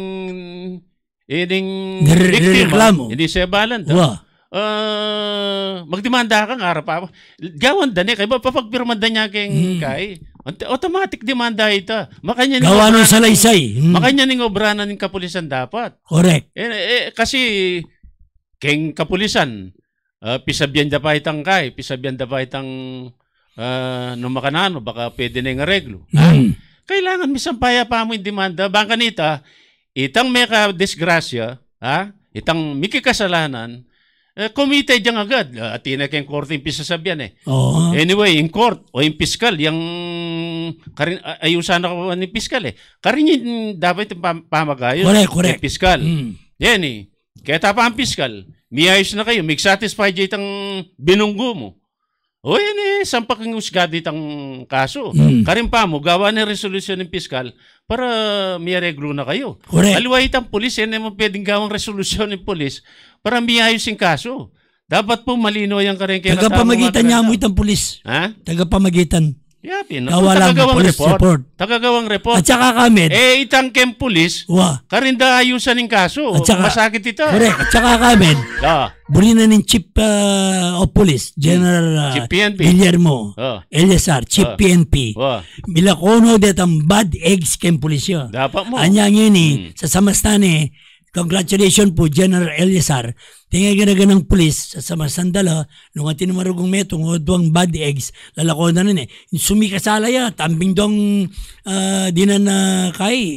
biktima. Hindi siya balan. Magdemanda ka nga pa. Gawan dani kay papagpirma niya keng kay automatic demanda ito. Makanya gawa ng salaysay. Makanya ning obranan ng kapulisan dapat. Correct. Kasi keng kapulisan pisabyan da pa itang kay, pisabyan da pa itang no makanano baka pwede na yung areglo. Kailangan misampaya pa mo yung demanda. Bangka nita, itang may ka-disgrasya, itang may kasalanan, kumite dyan agad. At ina kayong korte yung pisasabyan Anyway, yung court o yung piskal, yung ayusan ako ng piskal karin yung dapat yung pamagayon. Correct. Yung piskal. Yan kaya tapa ang piskal, may ayos na kayo, may satisfied dyan itang binunggo mo. O yan sampak yung usgado itang kaso. Karin pa mo, gawa ng resolusyon ng piskal para may areglo na kayo. Aliwa itang polis, yan naman pwedeng gawang resolusyon ng polis para may ayos yung kaso. Dapat po malino yan ka rin. Tagapamagitan niya mo itang polis. Tagapamagitan. Yapin. Tagagawang report. Tagagawang report. At saka kami. Itang kem polis, karinda ayusan ng kaso. At saka, masakit ito. Correct. At saka kami. Burina ng Chief of Police, General Guillermo Eleazar, Chief PNP. Milakono detang bad eggs kem polisyo. Dapat mo. Anyang yun sa samastani, congratulations po, General Eleazar. Tingay ganaga ng pulis sa samasandala, nung atin marugong metong o duwang bad eggs, lalako na rin Sumikasala ya, tambing dong dinan na kay,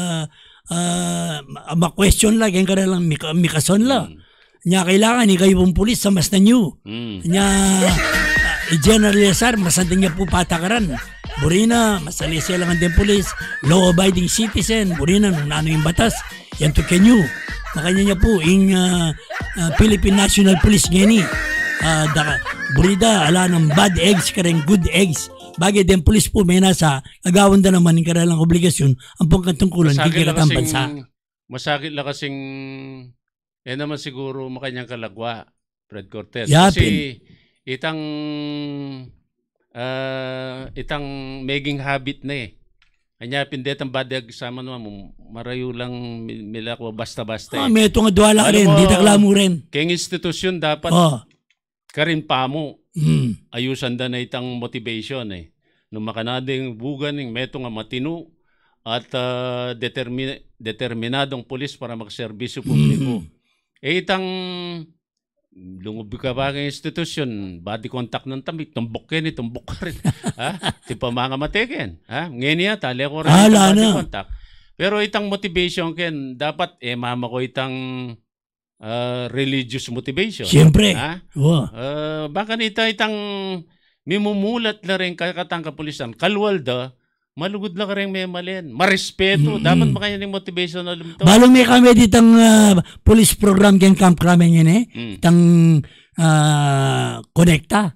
ma-question lang, yung karalang mikason lang. Nya kailangan, kayo pong pulis sa mas na nyo. Nya, General Eleazar, masanding niya po patakaran. Burina, masalisi lang ang din pulis, law-abiding citizen, burina, nung nano yung batas, yan to kenyu. Makanya niya po, yung Philippine National Police ngayon burida, ala ng bad eggs, kareng good eggs. Bagay din pulis po, may nasa, agawan na naman yung karalang obligasyon, ang pangkatungkulan, kikikatang bansa. Masakit lang kasing, yan naman siguro makanyang kalagwa, Fred Cortez. Yapin. Kasi, itang maging habit na Kanya pindetang badag sama naman marayo lang mila ko basta-basta. May ito nga duwala ka rin, di takla mo rin. Kaya institusyon dapat karin pa mo. Ayusan da na itang motivation Nung makanading bugan ng meto nga matino at determinadong pulis para magserbisyo publiko. Itang lungob ka ba ng institusyon, body contact ng tamik, tumbok ka rin. Di pa mga mateken. Ngayon niya, tali ako rin body contact. Pero itang motivation ken, dapat mama ko itang religious motivation. Siyempre. Baka nita itang mimumulat na rin kakatang kapulisan. Kalwalda, malugod na ka rin may malin. Marespeto. Dapat makanya ng motivation na lumito. Balong may kami ditang police program keng camp kami yun itang Connecta.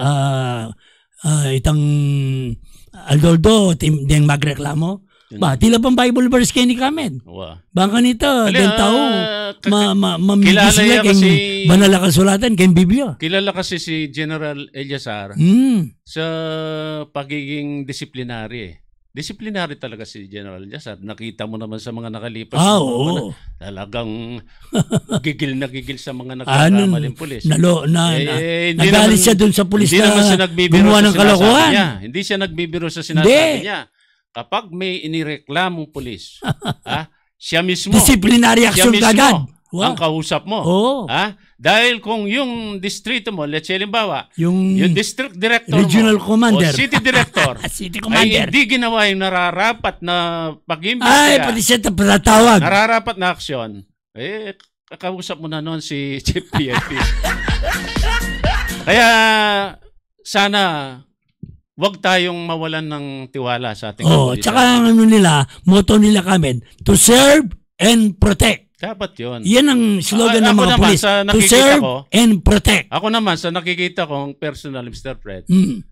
Itang Aldoldo, ding magreklamo. Tila pang Bible verse kayo ni Kamed. Baka nito, den tao, mamigis sila keng banala kasulatan, keng Biblia. Kilala kasi si General Eleazar sa pagiging disiplinary Disiplinary talaga si General Eleazar. Nakita mo naman sa mga nakalipas. Oo. Talagang gigil na gigil sa mga nagkakamaling pulis. Nagalit siya dun sa pulis na gumawa ng kalokohan. Hindi siya nagbibiro sa sinasabi niya. Kapag may inireklamong pulis, siya mismo. Disciplinary action kagad. Ang kausap mo. Dahil kung yung distrito mo, let's say, limbawa, yung district director regional mo, commander, o city director, city commander, ay hindi ginawa yung nararapat na ay, pag-imbestiga. pati siya patawag. Nararapat na aksyon. Kakausap mo na noon si Chief PNP. Kaya, sana, wag tayong mawalan ng tiwala sa ating kapulisan. Tsaka ang motto nila kami, to serve and protect. Dapat yun. Yan ang slogan ng mga pulis. To serve and protect. Ako naman, sa nakikita kong personal, Mr. Fred,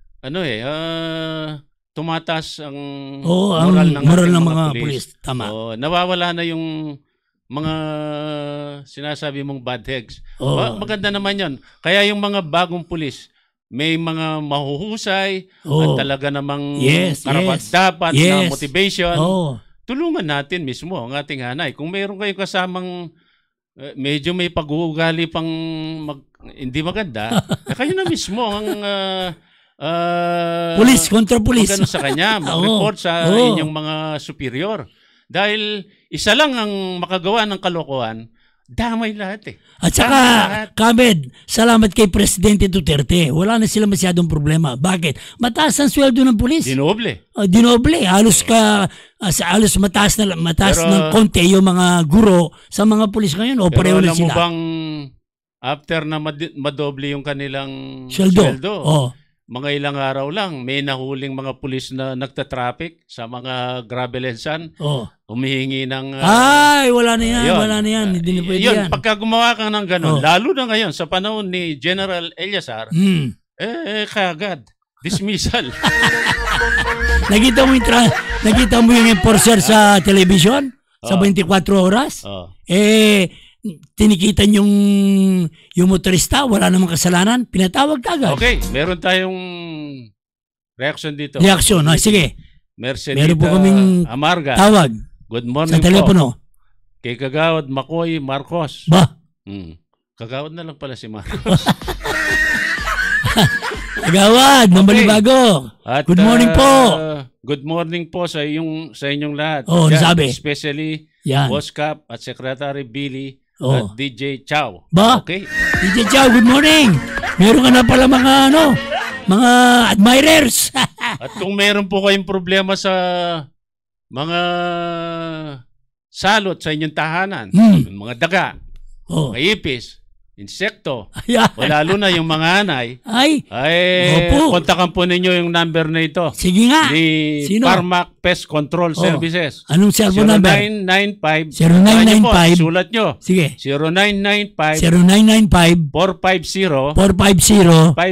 tumataas ang moral ng mga pulis. Tama. Nawawala na yung mga sinasabi mong bad eggs. Maganda naman yan. Kaya yung mga bagong pulis, may mga mahuhusay at talaga namang karapat-dapat na motivation. Tulungan natin mismo ang ating hanay. Kung mayroon kayong kasamang medyo may pag-uugali pang hindi maganda, kayo na mismo ang pulis kontra pulis. Sa kanya, mag-report sa inyong mga superior. Dahil isa lang ang makagawa ng kalokohan, damay lahat eh. At saka, Kamed, salamat kay Presidente Duterte. Wala na sila masyadong problema. Bakit? Mataas ang sweldo ng pulis. Dinoble. Dinoble. Halos mataas ng konti yung mga guro sa mga pulis ngayon. O pareho na sila. Pero alam mo bang after na madoble yung kanilang sweldo, mga ilang araw lang, may nahuling mga pulis na nagtatraffic sa mga gravelensan, humihingi ng... wala na yan, wala na yan. Hindi na pwede yan. Pagka gumawa ka ng gano'n, lalo na ngayon, sa panahon ni General Eliazar, kagad, dismissal. Nakita mo yung enforcer sa television? Sa 24 oras? Tinikitan yung motorista, wala namang kasalanan, pinatawag kagad. Okay, meron tayong reaction dito. Reaction, sige. Mercenita meron po kaming Amarga. Tawag. Good morning sa telepono. Kay Kagawad Makoy Marcos. Kagawad na lang pala si Marcos. Kagawad, Mambalibago. Good morning po. Good morning po sa inyong lahat. Sabi. Especially Boss Cap at Secretary Billy. At DJ Chow. Okay. DJ Chow, good morning. Meron ka na pala mga admirers. At kung meron po kayong problema sa mga salot sa inyong tahanan, mga daga, mga ipis, insekto, o lalo na yung mga anay, kontakan po ninyo yung number na ito. Sige nga. Ni Parmac Pest Control Services. Anong cellphone number? 0995. Sulat nyo. Sige. 0995 450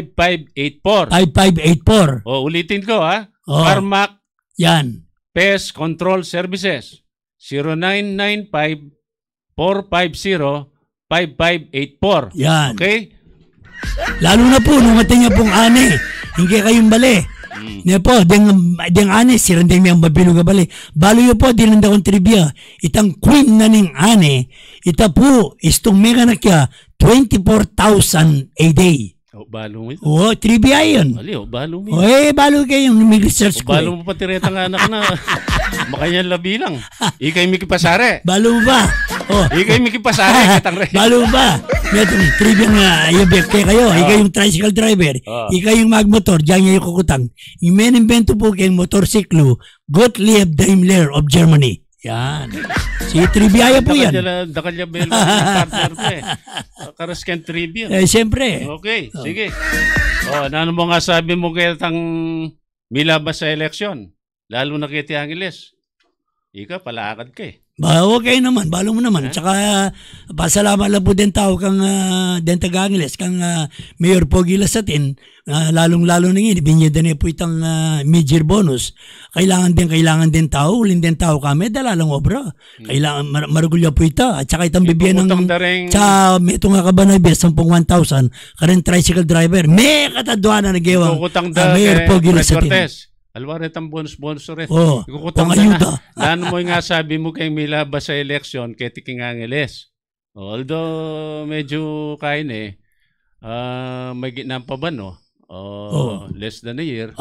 5584. Ulitin ko Parmac Pest Control Services. 0995 450 5584. Yan. Okay? Lalo na po, nung ating pong ane, hindi kayong bali. Niya po, deng ane, sirandeng may ang babiluga bali. Balo yun po, dinanda kong trivia. Itang queen na ning ane, ita po, istong mega na kya, 24,000 a day. Balo mo ito? Trivia yun. Balo mo balo kayo yung research ko. Balo mo pati reta ng anak na makanyang labi lang. Ikay Mickey Pasare. Balo ba? Ikay Mickey Pasare. Balo ba? May trivia nga, kayo. Ikay yung tricycle driver. Ikay yung magmotor. Diyan niya yung kukutang. Yung may invento po kayong motorsiklo, Gottlieb Daimler of Germany. Yan. Si trivia po yan. Dakalya ba yung partner ko Karaskan trivia. Siyempre. Okay, sige. Ano mo nga sabi mo kaya tang milabas sa eleksyon? Lalo na kay Tiangiles. Ika, palakad ka Okay naman, balo mo naman. Tsaka, pasalamat lang po din tao kang Dentagangiles, kang Mayor Pogi Lasatin, lalong-lalo na ngayon, binyeda na po itang major bonus. Kailangan din tao, ulin din tao kami, dalalang obra. Kailangan, marugulya po ita. At saka itang bibigyan ng, sa ito nga kabanabes, 10,000, karen tricycle driver, may katadwa na nagewang Mayor Pogi Lasatin. Alwaret ang bonus rin. Ikukutang na. Lano mo nga sabi mo kayong milabas sa eleksyon kay Tiking Angeles. Although medyo kain may ginam pa ba less than a year.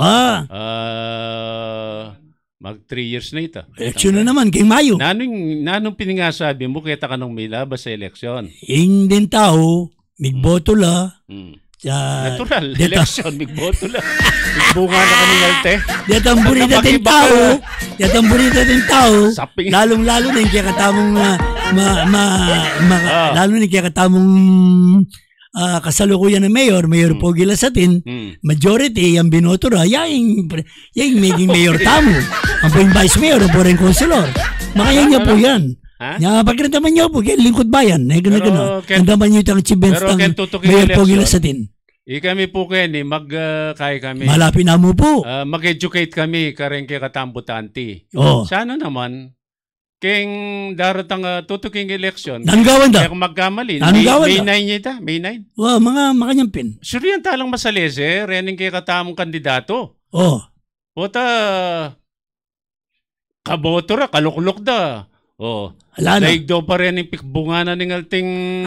Mag 3 years na ito. Eleksyon na naman, kay Mayo. Nanong piningasabi mo kaya ka nung milabas sa eleksyon? Din tao, migboto la. Natural, eleksyon, migboto lang. Migbunga na kami ngalte. Datang burita din tao. Lalong-lalo na yung kaya katamong lalo na yung kaya katamong kasalukuyan ng mayor Pogi Lasatin, majority ang binoto ra, yung maging mayor tamo. Ang po yung vice mayor, ang po rin konselor. Makaya niya po yan. Pagkakataman niyo po, lingkod bayan. Nandaman niyo itong achievements ng mayor Pogi Lasatin. Kami po kaya kaya kami. Malapit na mo po. Mag-educate kami kareng kay katambutanti. Sana naman, keng daratang tutuking eleksyon. Nanggawan da. Kaya magkamali. May 9 niya May 9. Mga makanyampin. Sure yan talang masalese, rening kay katamong kandidato. Ota, kaboto ra, kaluklok da. Daig daw pa rin yung pikbunganan ng alting...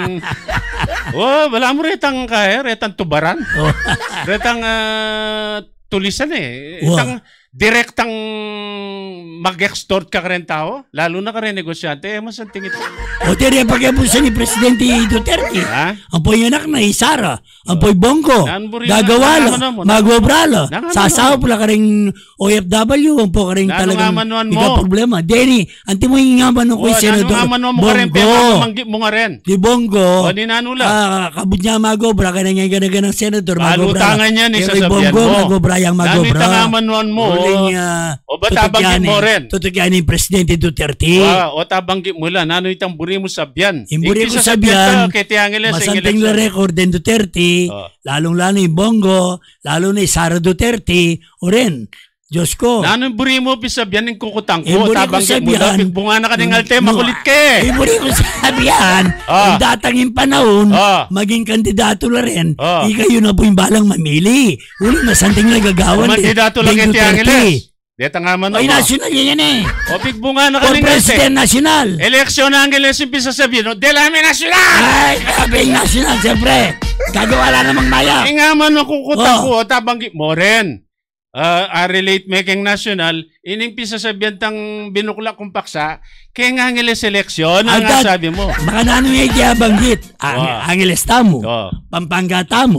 wala mo retang tubaran. Retang tulisan Itang direktang mag-extort ka rin tao. Lalo na ka rin negosyante. Masanting ito. Tiri, pag-abusan ni Presidente Duterte. Ang po yung anak na Sara. Ang po yung Bongo. Gagawala. Magwabrala. Sasaw pula ka rin OFW. Ang po ka rin talagang ikaw problema. Deni, anti mo yung ngaman ng Senador Bongo. Di Bongo. Di nanula. Kabut niya magobra. Kaya nga ganagan ng Senador. Palutangan niya ni sasabihan mo. Magobra yung magobra. Tangaman mo. O ba tabanggit mo rin? Tutugyan ni Presidente Duterte. O tabanggit mo lang. Ano itang buri mo sabyan? Imburi ko sabyan. Masanting na record din Duterte. Lalong-lalo yung Bongo. Lalo na yung Sara Duterte. O rin. Diyos ko. Nano buri mo pisabyan ng kukutang ko. Tabanggit mo lang. Bunga na ka ng alte. Makulit ka Imburi ko sabyan. Ang datangin panahon. Maging kandidato na rin. Ikayo na po yung balang mamili. Uling masanting na gagawan. Kandidato lang iti Angeles. Deta nga man ay, national yan O pigbunga na ka ng President National. Eleksyon na Angeles yung pisasabihin. Delame National! Ay, grabe yung national, siyempre. Gagawala namang maya. Nga man makukutang ko. Tabanggit mo rin. Relate making national, ining pisasabihan tang binukla kong paksa, kaya nga Angeles eleksyon, ang sabi mo. Baka na ano yung ikiabanggit, Angeles tamo, Pampanga tamo,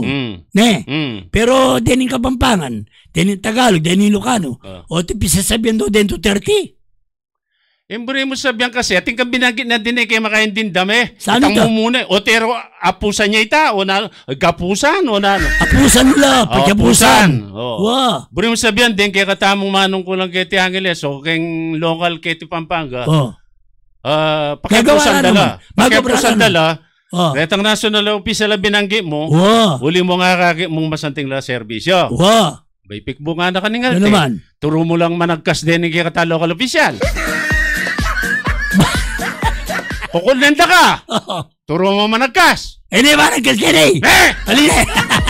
pero din yung Kapampangan, din yung Tagalog, din yung Ilocano, o pisasabihan do din Duterte. Imburi mo sabihan kasi, ating kang binagit na din kaya makaindin dami. Saan ito? Mumuna, o tero, apusan niya ita, o na, kapusan, o na. Apusan nila, pagkapusan. Wow. Buri mo sabihan din, kaya katamong manong ko lang kay Ti Angeles, o kayong local kay Ti Pampanga. Pakipusan dala. Pakipusan dala. Retang national office la binanggit mo, uli mo nga kakit mong masanting la serbisyo. Bay pikbo nga na kaningal. Turo mo lang managkas din kay kata local official. Kukulenda ka! Turo mo managkas! Hindi ba nagkas ka rin? Halina!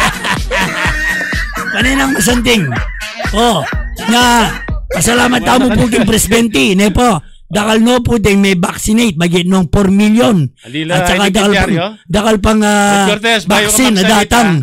Kaninang masanting. Pasalamat tao mo po kong presidente. Ne po, dakal no po din may vaccinate. Magiging nung 4 million. At saka dakal pang vaccine na datang.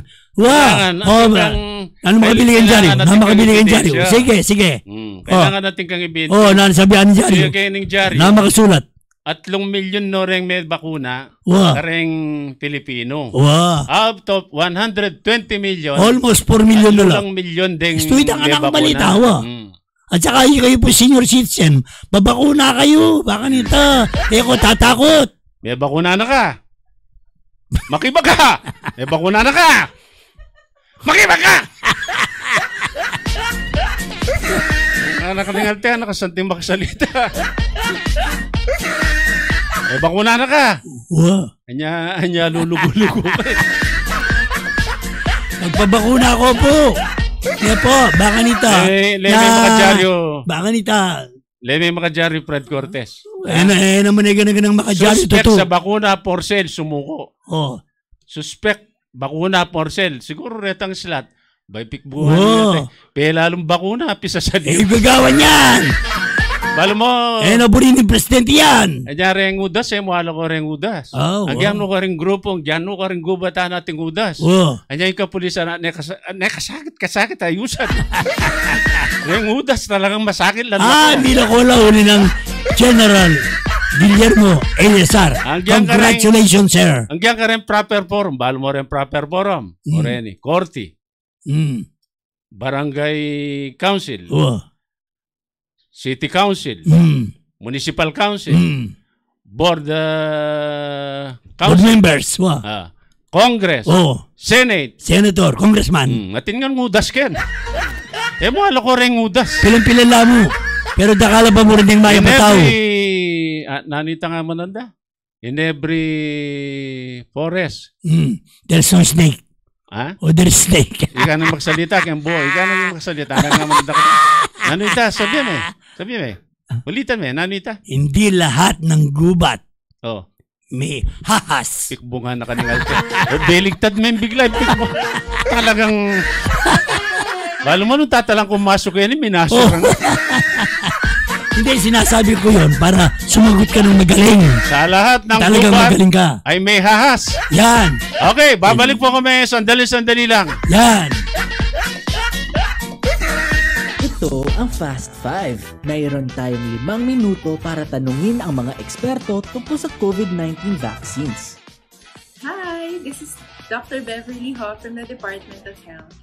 Ano makabiligan dyaryo? Sige. Kailangan natin kang ibigay. Nasabihan ni dyaryo. Na makasulat. 3 milyon no ring may bakuna kareng Pilipino. Out of 120 million. Almost 4 million na lang. 3 milyon ding Stuit ang anak balita. At saka kayo po senior citizen. Babakuna kayo. Baka nito. Ko tatakot. May bakuna na ka. Makibag ka. May bakuna na ka. Makibag ka. Nakalingal tayo. Nakasanting makasalita. Bakuna na ka. Anya lulugo-lugo ka. Nagpabakuna ako po. Kaya po, baka nita. Leme Makadyaryo. Baka nita. Leme Makadyaryo Fred Cortez. Naman ay ganang Makadyaryo. Suspect sa bakuna for sale, sumuko. Suspect, bakuna for sale. Siguro retang slot. Bay pikbuhan natin. Pelalong bakuna, pisa sa liyo. Gagawan yan. Balo mo. Naburin ni Presidente yan. Kanya rin udas, muhala ko rin udas. Agyan mo ka rin grupo, agyan mo ka rin gubata nating udas. Kanya yung kapulisan na, kasakit, ayusan. Ring udas talagang masakit lang. Hindi na ko lauli ng General Guillermo Eleazar. Congratulations, sir. Agyan ka rin proper forum. Balo mo rin proper forum. Moreni, Korte. Barangay Council. City Council, Municipal Council, Board members, Congress, Senate, Senator, Congressman. atin nga ngudas ken. Mo alo ko rin ngudas. Pilang-pilala mo. Pero dakala ba mo rin yung maya pataw? Nanita nga mananda. In every forest. There's no snake. Ha? O there's snake. Ika nang magsalita kaya buo. Ika nang magsalita. Nanita, sabihin mo. Sabihin mo. Ulitan mo. Nanita. Hindi lahat ng gubat may hahas. Pikbungan na kanil. Beligtad mo yung bigla. Talagang... Balo mo nung tatalang kumasok yan, minasok ka na. Hindi, sinasabi ko yun para sumagot ka ng magaling. Sa lahat ng talagang gubat magaling ka. Ay may hahas. Yan. Okay, babalik po kami. Sandali lang. Yan. Ito ang Fast 5. Mayroon tayong 5 minuto para tanungin ang mga eksperto tungkol sa COVID-19 vaccines. Hi, this is Dr. Beverly Ho from the Department of Health.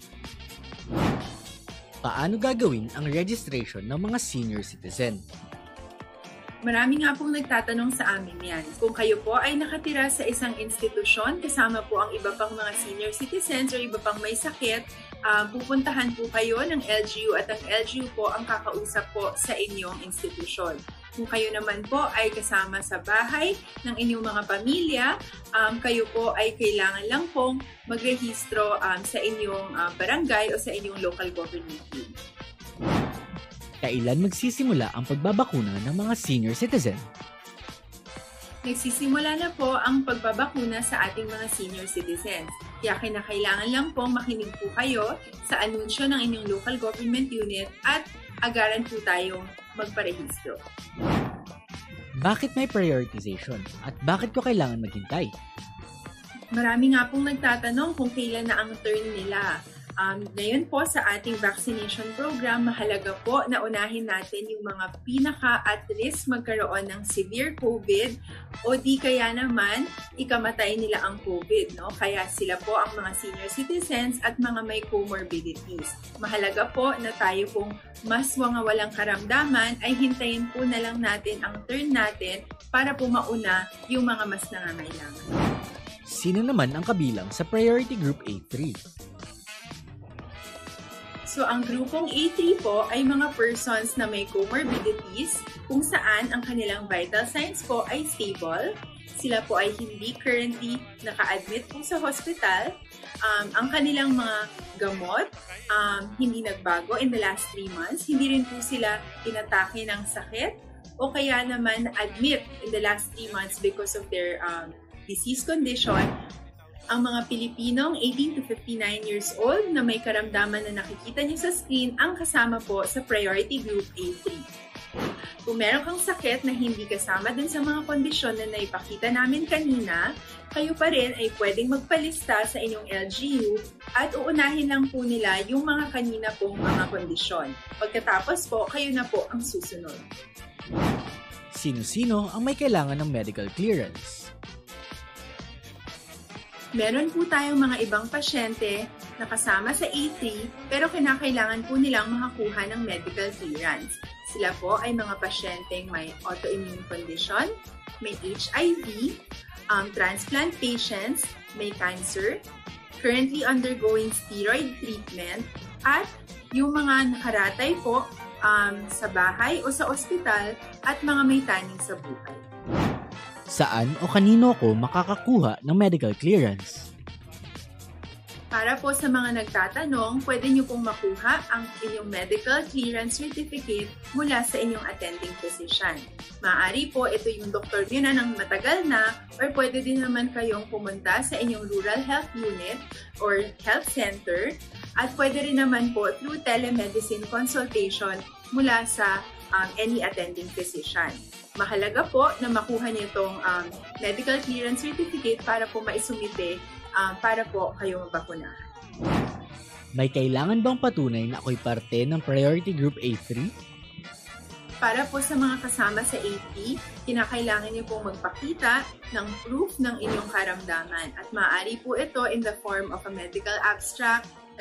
Paano gagawin ang registration ng mga senior citizen? Marami nga pong nagtatanong sa amin yan. Kung kayo po ay nakatira sa isang institusyon, kasama po ang iba pang mga senior citizens o iba pang may sakit, pupuntahan po kayo ng LGU at ang LGU po ang kakausap po sa inyong institusyon. Kung kayo naman po ay kasama sa bahay ng inyong mga pamilya, kayo po ay kailangan lang pong magrehistro sa inyong barangay o sa inyong local government unit. Kailan magsisimula ang pagbabakuna ng mga senior citizen? Nagsisimula na po ang pagbabakuna sa ating mga senior citizens. Kaya kinakailangan lang po makinig po kayo sa anunsyo ng inyong local government unit at agaran po tayong magparehistro. Bakit may prioritization at bakit ko kailangan maghintay? Marami nga pong nagtatanong kung kailan na ang turn nila. Ngayon po sa ating vaccination program, mahalaga po na unahin natin yung mga pinaka-at risk magkaroon ng severe COVID o di kaya naman ikamatay nila ang COVID. No? Kaya sila po ang mga senior citizens at mga may comorbidities. Mahalaga po na tayo pong mas walang karamdaman ay hintayin po na lang natin ang turn natin para po mauna yung mga mas nangangailangan. Sino naman ang kabilang sa Priority Group A3? So, ang grupong A3 po ay mga persons na may comorbidities kung saan ang kanilang vital signs po ay stable. Sila po ay hindi currently naka-admit po sa hospital. Ang kanilang mga gamot hindi nagbago in the last 3 months. Hindi rin po sila inatake ng sakit o kaya naman admit in the last 3 months because of their disease condition. Ang mga Pilipinong 18 to 59 years old na may karamdaman na nakikita niyo sa screen ang kasama po sa Priority Group A3. Kung meron kang sakit na hindi kasama din sa mga kondisyon na naipakita namin kanina, kayo pa rin ay pwedeng magpalista sa inyong LGU at uunahin lang po nila yung mga kanina pong mga kondisyon. Pagkatapos po, kayo na po ang susunod. Sino-sino ang may kailangan ng medical clearance? Meron po tayong mga ibang pasyente na kasama sa A3 pero kinakailangan po nilang makakuha ng medical clearance. Sila po ay mga pasyenteng may autoimmune condition, may HIV, transplant patients, may cancer, currently undergoing steroid treatment, at yung mga nakaratay po sa bahay o sa ospital at mga may taning sa buhay. Saan o kanino ko makakakuha ng medical clearance? Para po sa mga nagtatanong, pwede nyo pong makuha ang inyong medical clearance certificate mula sa inyong attending physician. Maaari po ito yung doktor nyo na ng matagal na or pwede din naman kayong pumunta sa inyong rural health unit or health center at pwede rin naman po through telemedicine consultation mula sa any attending physician. Mahalaga po na makuha niyo itong medical clearance certificate para po maisumite para po kayo mabakunahan. May kailangan bang patunay na ako'y parte ng Priority Group A3? Para po sa mga kasama sa A3, kinakailangan niyo pong magpakita ng proof ng inyong karamdaman at maaari po ito in the form of a medical abstract, a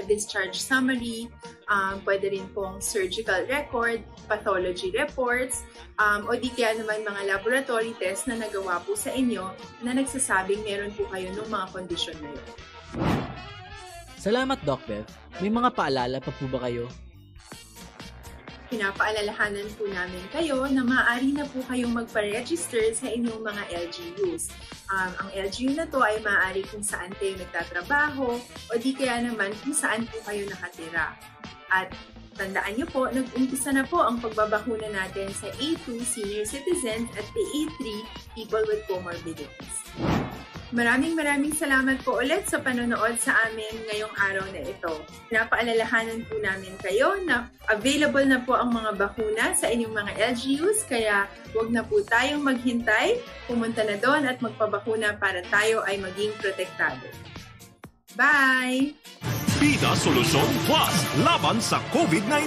a discharge summary, pwede rin pong surgical record, pathology reports, o di kaya naman mga laboratory test na nagawa po sa inyo na nagsasabing meron po kayo ng mga kondisyon na yun. Salamat, Doc Bev. May mga paalala pa po ba kayo? Pinapaalalahanan po namin kayo na maaari na po kayong magpa-register sa inyong mga LGUs. Ang LGU na to ay maaari kung saan kayo nagtatrabaho o di kaya naman kung saan po kayo nakatira. At tandaan niyo po, nag-umpisa na po ang pagbabakuna natin sa A2 senior citizens at A3 people with comorbidities. Maraming salamat po ulit sa panonood sa amin ngayong araw na ito. Napaalalahanan po namin kayo na available na po ang mga bakuna sa inyong mga LGUs, kaya huwag na po tayong maghintay, pumunta na doon at magpabakuna para tayo ay maging protektado. Bye! Bida Solusyon Plus laban sa COVID-19.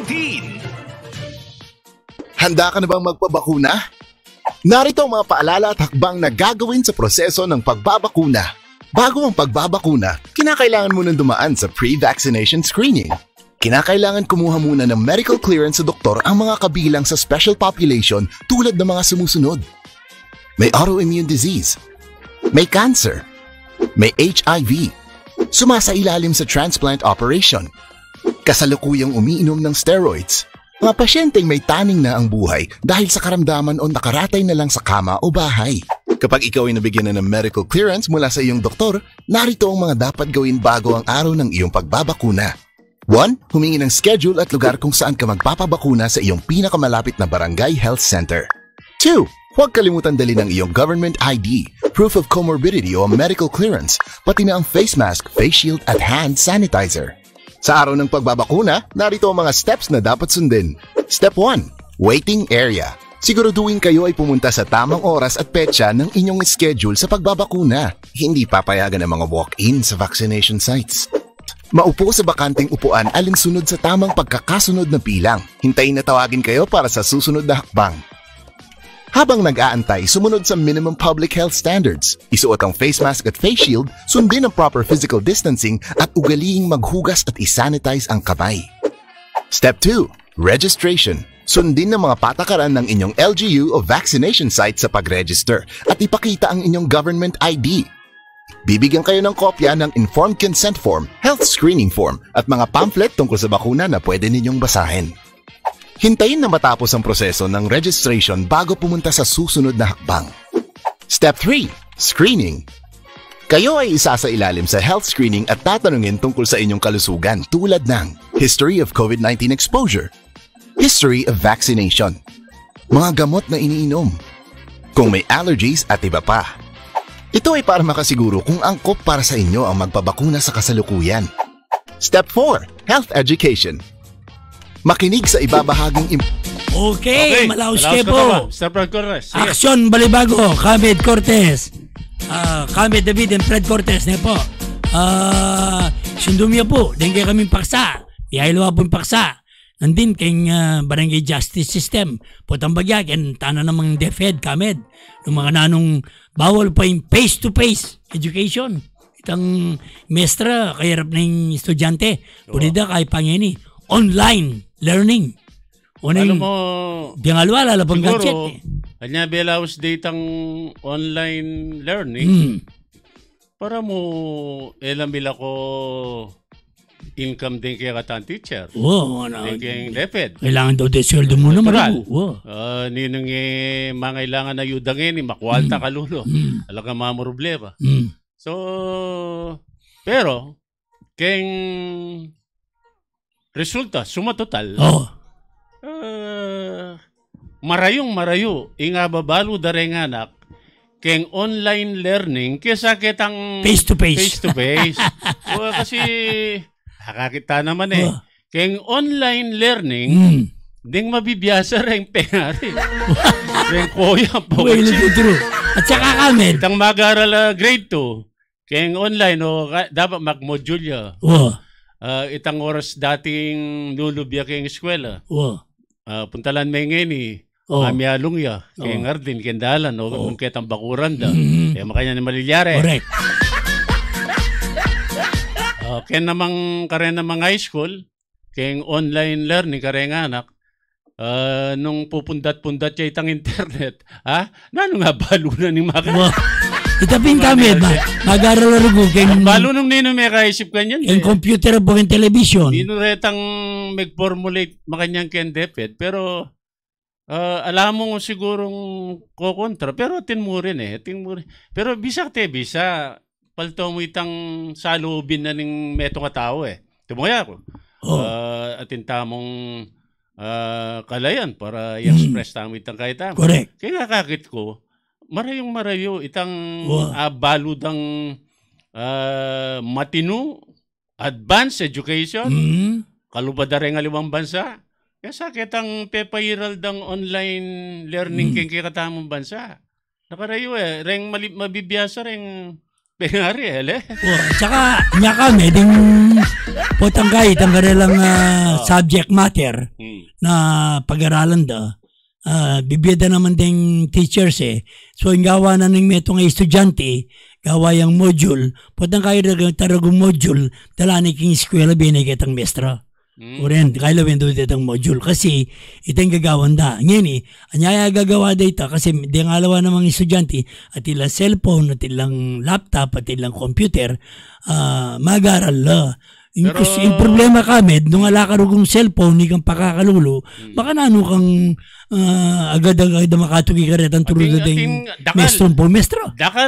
Handa ka na bang magpabakuna? Narito ang mga paalala at hakbang na gagawin sa proseso ng pagbabakuna. Bago ang pagbabakuna, kinakailangan mo nang dumaan sa pre-vaccination screening. Kinakailangan kumuha muna ng medical clearance sa doktor ang mga kabilang sa special population tulad ng mga sumusunod. May autoimmune disease, may cancer, may HIV, sumasailalim sa transplant operation, kasalukuyang umiinom ng steroids, mga pasyenteng may taning na ang buhay dahil sa karamdaman o nakaratay na lang sa kama o bahay. Kapag ikaw ay nabigyan na ng medical clearance mula sa iyong doktor, narito ang mga dapat gawin bago ang araw ng iyong pagbabakuna. 1. Humingi ng schedule at lugar kung saan ka magpapabakuna sa iyong pinakamalapit na barangay health center. 2. Huwag kalimutan dali ng iyong government ID, proof of comorbidity o medical clearance, pati na ang face mask, face shield at hand sanitizer. Sa araw ng pagbabakuna, narito ang mga steps na dapat sundin. Step 1. Waiting area. Siguraduhin kayo ay pumunta sa tamang oras at petsa ng inyong schedule sa pagbabakuna. Hindi papayagan ang mga walk-in sa vaccination sites. Maupo sa bakanting upuan alinsunod sa tamang pagkakasunod na pilang. Hintayin na tawagin kayo para sa susunod na hakbang. Habang nag-aantay, sumunod sa minimum public health standards. Isuot ang face mask at face shield, sundin ang proper physical distancing at ugaliing maghugas at isanitize ang kamay. Step 2. Registration. Sundin ang mga patakaran ng inyong LGU o vaccination site sa pag-register at ipakita ang inyong government ID. Bibigyan kayo ng kopya ng informed consent form, health screening form at mga pamphlet tungkol sa bakuna na pwede ninyong basahin. Hintayin na matapos ang proseso ng registration bago pumunta sa susunod na hakbang. Step 3. Screening. Kayo ay isa sa ilalim sa health screening at tatanungin tungkol sa inyong kalusugan tulad ng history of COVID-19 exposure, history of vaccination, mga gamot na iniinom, kung may allergies at iba pa. Ito ay para makasiguro kung angkop para sa inyo ang magpabakuna sa kasalukuyan. Step 4. Health education. Makinig sa ibabahaging Okay, malaos kayo po. Step Cortez. Aksyon Balibago, Kamed Cortez. Kamed David and Fred Cortez na po. Sundumya po, dahil kaming paksa. Ihailawa po yung paksa. Nandin kayong barangay justice system. Potang bagyag, and tana namang DepEd, Kamed. Yung mga nanong bawal pa yung face-to-face education. Itang mestra, kayarap na yung estudyante. Pwede kahit pangini. Online learning. Alam mo, Diyangalwa, lalabang gadget. Kanya belaos datang online learning. Para mo, elamila ko income din kaya katang teacher. Oo, din kayang DepEd. Kailangan daw desweldo mo naman. Ninong mga kailangan na yudangin, makwalta kalulo. Alaga mga problema. So, pero, kayang resulta, suma total. Marayo, inga babalo darenganak, keng online learning, kesa kitang face-to-face. Kasi, nakakita naman keng online learning, ding mabibiyasa rin pengari. Ring koya po. At saka kami. Itang mag-aral grade 2, keng online, dapat mag-module ya. Itang oras dating lulubya keng eskwela. Puntalan may ngayon amyalong ya. Keng Ardin, kendalan, kung ketang bakuran da. Kaya makanya ni malilyari. Correct. Kaya namang karen namang high school, kaya online learning kare nga anak, nung pupundat-pundat siya itang internet, nano nga balo na ni Maka? Itapin kami, mag-aral ko kaya balo nung nino may kaisip kanyan. Yung computer po yung television. Nino retang mag-formulate makanyang kaya DepEd, pero alam mo sigurong kokontra, pero tinmurin Pero bisa palto mo itang salubin na ng meto nga tao Tumaya ko. Atin tamong kalayan para i-express tamo itang kahit tamo. Correct. Kaya kakit ko, marayo itang baludang matino, advanced education, kalubadare nga limang bansa. Kaya sakit ang pepairal dang online learning keng kikatamong bansa. Nakarayo reng mabibiyasa reng pengari Tsaka niya kami, ding potang kahit ang kanilang subject matter na pag-aralan bibiyada naman ding teachers So, yung gawa na ng metong estudyante, gawa yung module, potang kahit taragong module, dala ni king eskwela binigay ang mestra. Uren, kaya lang doon itong module kasi itong gagawan da. Ngayon anyaya gagawa data kasi di ang alawa ng mga estudyante at ilang cellphone, at ilang laptop, at ilang computer, mag-aral la. Yung problema kami, nung alakarugong cellphone, ni kang pakakalulo, baka nano kang agad-agad na makatugi ka rin ang tulad ng mestron po mestro. Dakal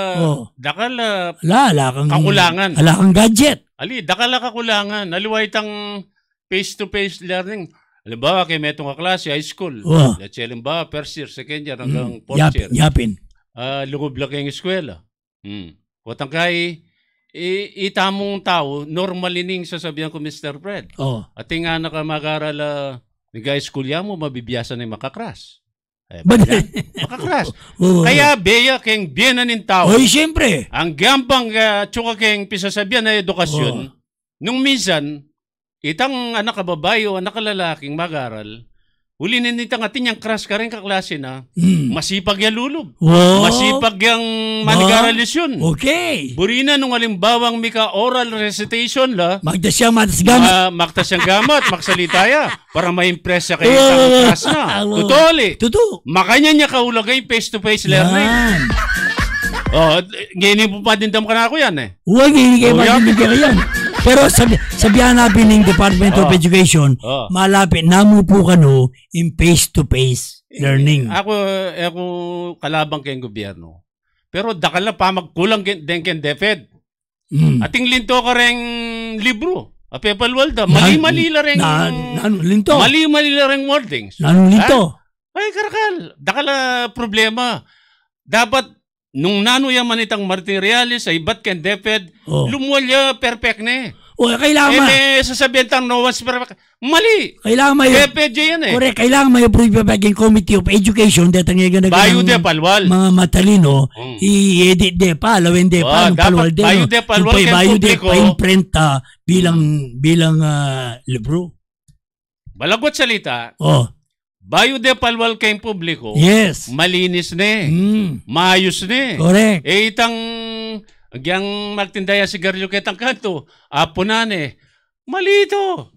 kakulangan. Ala kang gadget. Dakal kakulangan. Aliwa itang face-to-face learning. Halimbawa, kayo may itong kaklase, high school. Let's say, halimbawa, first year, second year, hanggang fourth year. Yapin. Lugubla kayong eskwela. Kutang kay itamong tao, normally ning sasabihan ko, Mr. Fred. At nga mag-aral high school yan mo, mabibiyasa na yung makakras. Makakras. Kaya beya keng biyanan ng tao. Siyempre. Ang gambang tsuka keng pisasabihan na edukasyon, nung minsan, itang anak kababae o anak kalalaking mag-aral, uli nitang atin yung crush ka rin kaklase na, masipag yung lulog. Masipag yung manigaralisyon. Okay. Burina nung alimbawang mika oral recitation magdas siyang matas gamat. Magtas siyang gamat, magsalita ya, para ma-impress siya kayo isang class na. Totoo. Makanya niya kaulagay face-to-face learning. Ngayon po pa din dam ka na ako yan Huwag kayo pa din ka yan. Pero sabihan natin ng Department of Education, malapit namu po kano in face-to-face learning. Ako kalabang kayong gobyerno. Pero dakal na pa magkulang din kayong DepEd. Ating linto ka rin libro. Apepalwalda. Mali-mali la rin. Linto. Mali-mali la rin wordings. Linto. Ay, karakal. Dakal na problema. Dapat nung nano yaman itang materialis ay ba't kang DepEd, lumuwalya perfect kailangan sasabihin tang no one's perfect. Mali! Kailangan may DepEd yan Correct, kailangan may approve yung Committee of Education datang yung Bayo de Palwal. Mga matalino, i-edit de pa, lawin de pa, palwal de. Bayo de Palwal bayo de pa imprint bilang libro. Balagot salita. Bayo de palwal kayong publiko, malinis maayos Correct. Itang agyang magtindaya sigarilyo kitang kanto, apo na mali ito.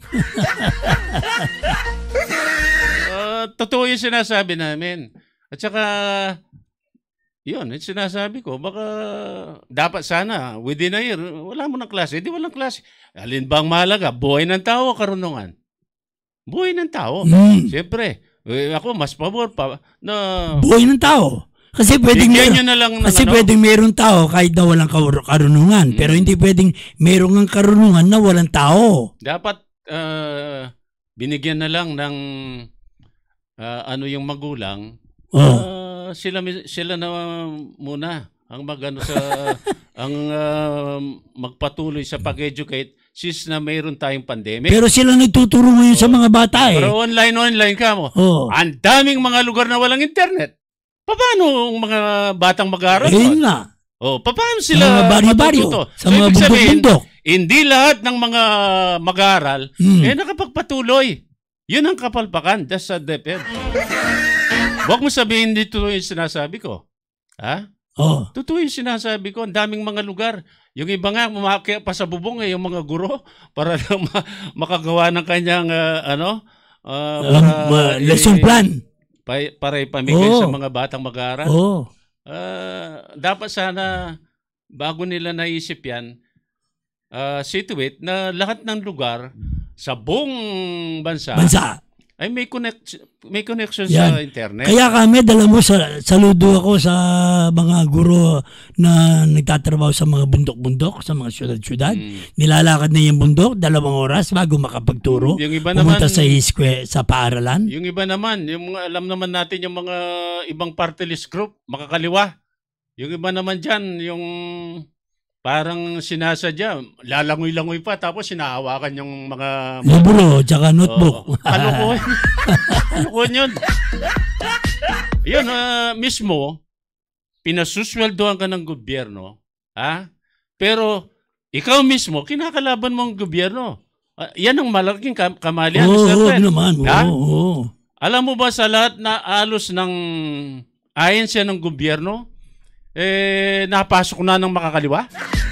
Totoo yung sinasabi namin. At saka, yun, sinasabi ko, baka dapat sana, within a year, wala mo ng klase. Hindi walang klase. Alin bang mahalaga? Buhay ng tao o karunungan? Buhay ng tao. Siyempre. Ako, mas pabor pa na buhay ng tao. Kasi pwedeng pwedeng mayroong tao kahit na walang karunungan. Pero hindi pwedeng mayroong karunungan na walang tao. Dapat binigyan na lang ng yung magulang. Sila na muna ang magpatuloy sa pag-educate since na mayroon tayong pandemic. Pero sila nagtuturo ngayon sa mga bata Pero online ka mo. Ang daming mga lugar na walang internet. Paano ang mga batang mag-aaral? Na. Paano sila matututo? Sa mga bundok-bundok. Hindi lahat ng mga mag-aaral nakapagpatuloy. Yun ang kapalpakan. That's a DepEd. Huwag mo sabihin dito yung sinasabi ko. Totoo yung sinasabi ko. Ang daming mga lugar. Yung iba nga, umakyat pa sa bubong yung mga guro para lang makagawa ng kanyang, lesson plan. Para ipamigay sa mga batang mag-aaral. Dapat sana, bago nila naisip yan, situate na lahat ng lugar sa buong bansa ay may connection sa internet. Kaya kami, dala mo, saludo ako sa mga guro na nagtatrabaho sa mga bundok-bundok, sa mga syudad-syudad. Nilalakad na yung bundok, 2 oras bago makapagturo. Yung iba pumunta naman, sa paaralan. Yung iba naman, alam naman natin yung mga ibang party list group, makakaliwa. Yung iba naman dyan, yung parang sinasadya, lalangoy-langoy pa, tapos sinahawakan yung mga libro, tsaka notebook. Kalokohan yun. Yun, mismo, pinasusweldohan ka ng gobyerno, pero ikaw mismo, kinakalaban mo ang gobyerno. Yan ang malaking kamalian. Naman. Alam mo ba sa lahat na alos ng ahensya ng gobyerno, napasok na ng makakaliwa?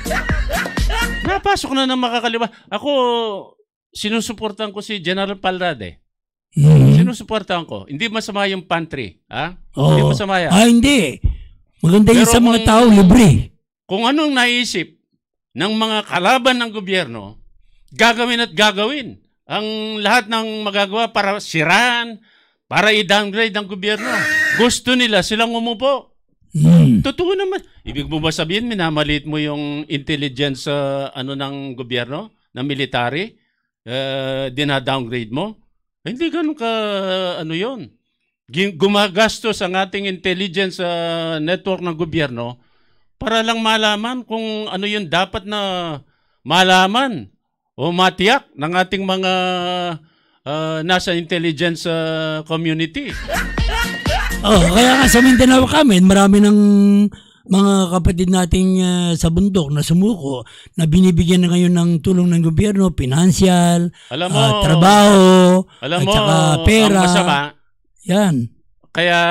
Napasok na ng makakaliwa. Ako, sinusuportahan ko si General Palrade. Sinusuportahan ko. Hindi masama yung pantry. Hindi masama yan. Hindi. Maganda yun sa mga tao, libre. Kung anong naisip ng mga kalaban ng gobyerno, gagawin at gagawin. Ang lahat ng magagawa para siraan, para i-downgrade ang gobyerno. Gusto nila silang umupo. Totoo naman. Ibig mo ba sabihin, minamaliit mo yung intelligence ng gobyerno, na military, dina-downgrade mo? Hindi ganun ka, yun. Gumagastos ang ating intelligence network ng gobyerno para lang malaman kung ano yung dapat na malaman o matiyak ng ating mga nasa intelligence community. Kaya nga sa Mindanao kami, marami ng mga kapatid nating sa bundok na sumuko na binibigyan na ngayon ng tulong ng gobyerno, pinansyal, trabaho, at saka pera. Ang masama, yan. Kaya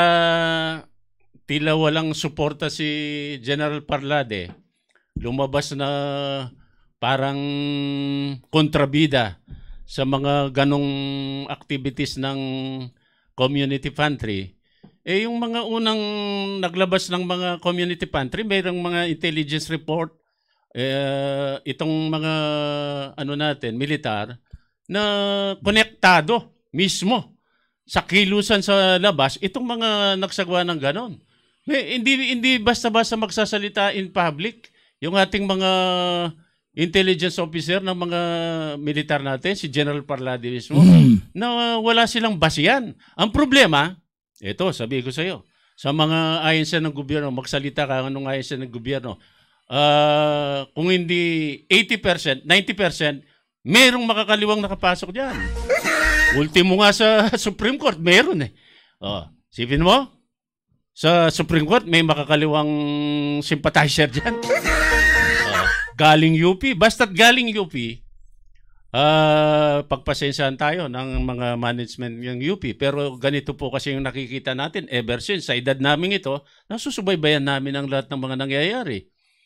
tila walang suporta si General Parlade. Lumabas na parang kontrabida sa mga ganong activities ng community pantry. Yung mga unang naglabas ng mga community pantry, mayroong mga intelligence report, itong mga militar, na konektado mismo sa kilusan sa labas, itong mga nagsagawa ng ganon. Hindi basta-basta magsasalita in public yung ating mga intelligence officer ng mga militar natin, si General Parlade mismo, na wala silang basihan. Ang problema, ito, sabi ko sa iyo, sa mga ahensya ng gobyerno, magsalita ka anong ahensya ng gobyerno, kung hindi 80%, 90%, merong makakaliwang nakapasok dyan. Ultimo nga sa Supreme Court, meron sipin mo, sa Supreme Court, may makakaliwang sympathizer dyan. Galing UP, basta't galing UP, pagpasensyahan tayo ng mga management ng UP. Pero ganito po kasi yung nakikita natin ever since sa edad namin ito, nasusubaybayan namin ang lahat ng mga nangyayari.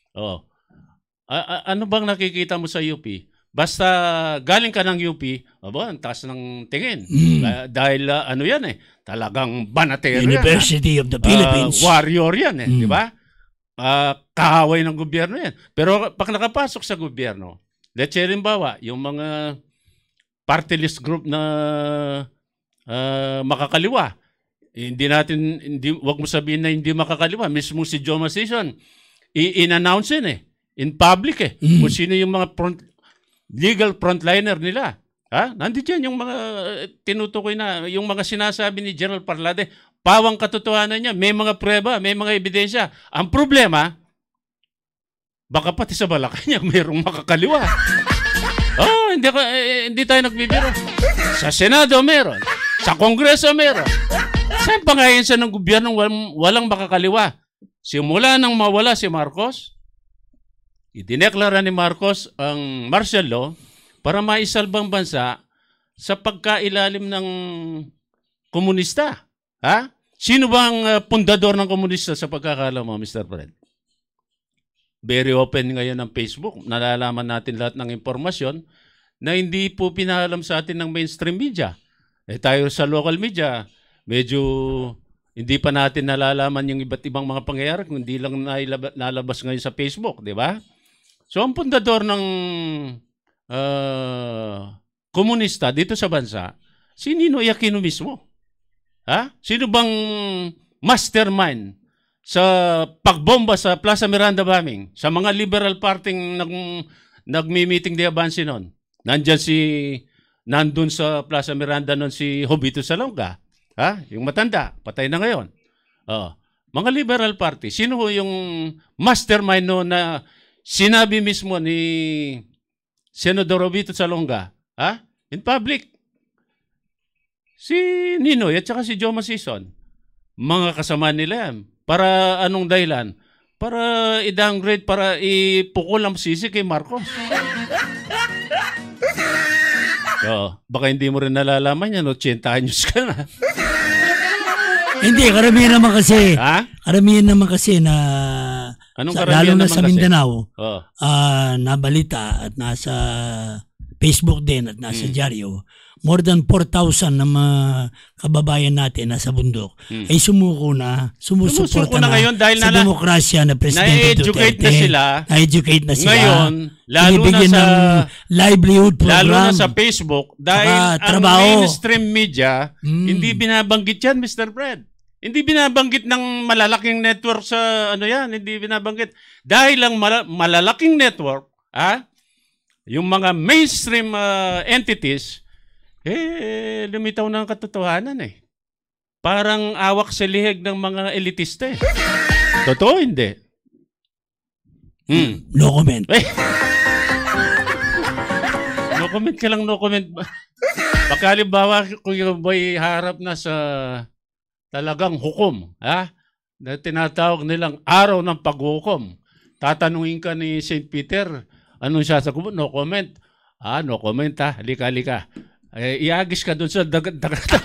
Ano bang nakikita mo sa UP? Basta galing ka ng UP, ang taas ng tingin. Dahil talagang banatero University of the Philippines. Warrior yan di ba? Kahaway ng gobyerno yan. Pero pag nakapasok sa gobyerno, let's say rimbawa, yung mga party list group na makakaliwa, wag mo sabihin na hindi makakaliwa. Mismo si Joe Masison, in-announce yun in public kung sino yung mga legal frontliner nila. Nandito yan yung mga tinutukoy na, yung mga sinasabi ni General Parlade, pawang katotohanan niya, may mga prueba, may mga ebidensya. Ang problema, baka pati sa Malacanang mayroong makakaliwa. Hindi tayo nagbibiro. Sa Senado meron. Sa Kongreso meron. Saan pa nga yan ng gobyerno walang makakaliwa? Simula nang mawala si Marcos, idineklara ni Marcos ang martial law para maisalbang bansa sa pagkailalim ng komunista. Sino ba ang pundador ng komunista sa pagkakaalam mo, Mr. Fred? very open ngayon ng Facebook. Nalalaman natin lahat ng impormasyon na hindi po pinahalam sa atin ng mainstream media. Tayo sa local media, medyo hindi pa natin nalalaman yung iba't ibang mga pangyayari kung hindi lang nalabas ngayon sa Facebook, di ba? So, ang pundador ng komunista dito sa bansa, si Ninoy Aquino mismo. Sino bang mastermind sa pagbomba sa Plaza Miranda bombing, sa mga liberal parting nagmi-meeting de Abansi noon? Nandun sa Plaza Miranda noon si Jovito Salonga. Yung matanda, patay na ngayon. Mga liberal party, sino yung mastermind noon na sinabi mismo ni Senador Jovito Salonga, in public? Si Ninoy at saka si Joe Masison. Mga kasama nila yan. Para anong dahilan? Para i-downgrade, para ipukol ang sisi kay Marcos. So, baka hindi mo rin nalalaman yan, 80 anyos ka na. Hindi, karamihan naman kasi na anong lalo na sa Mindanao, oh, nabalita at nasa Facebook din at nasa dyaryo, more than 4,000 na mga kababayan natin nasa bundok ay sumuko na, sumusuporta na ngayon dahil sa demokrasya na Presidente na-educate Duterte. na sila. Na-educate na sila. Ngayon, lalo na sa livelihood program. Lalo na sa Facebook dahil ang mainstream media, hindi binabanggit yan, Mr. Fred. Hindi binabanggit ng malalaking network sa ano yan, hindi binabanggit. Dahil ang malalaking network, yung mga mainstream entities, lumitaw na ang katotohanan eh. Parang awak sa liheg ng mga elitista eh. Totoo, hindi? No comment. No comment ka lang, no comment. Baka halimbawa kung yung boy harap na sa talagang hukom, na tinatawag nilang araw ng paghukom. Tatanungin ka ni St. Peter, anong siya sa kumo? No comment. No comment halika. Iagis ka dun sa dagat.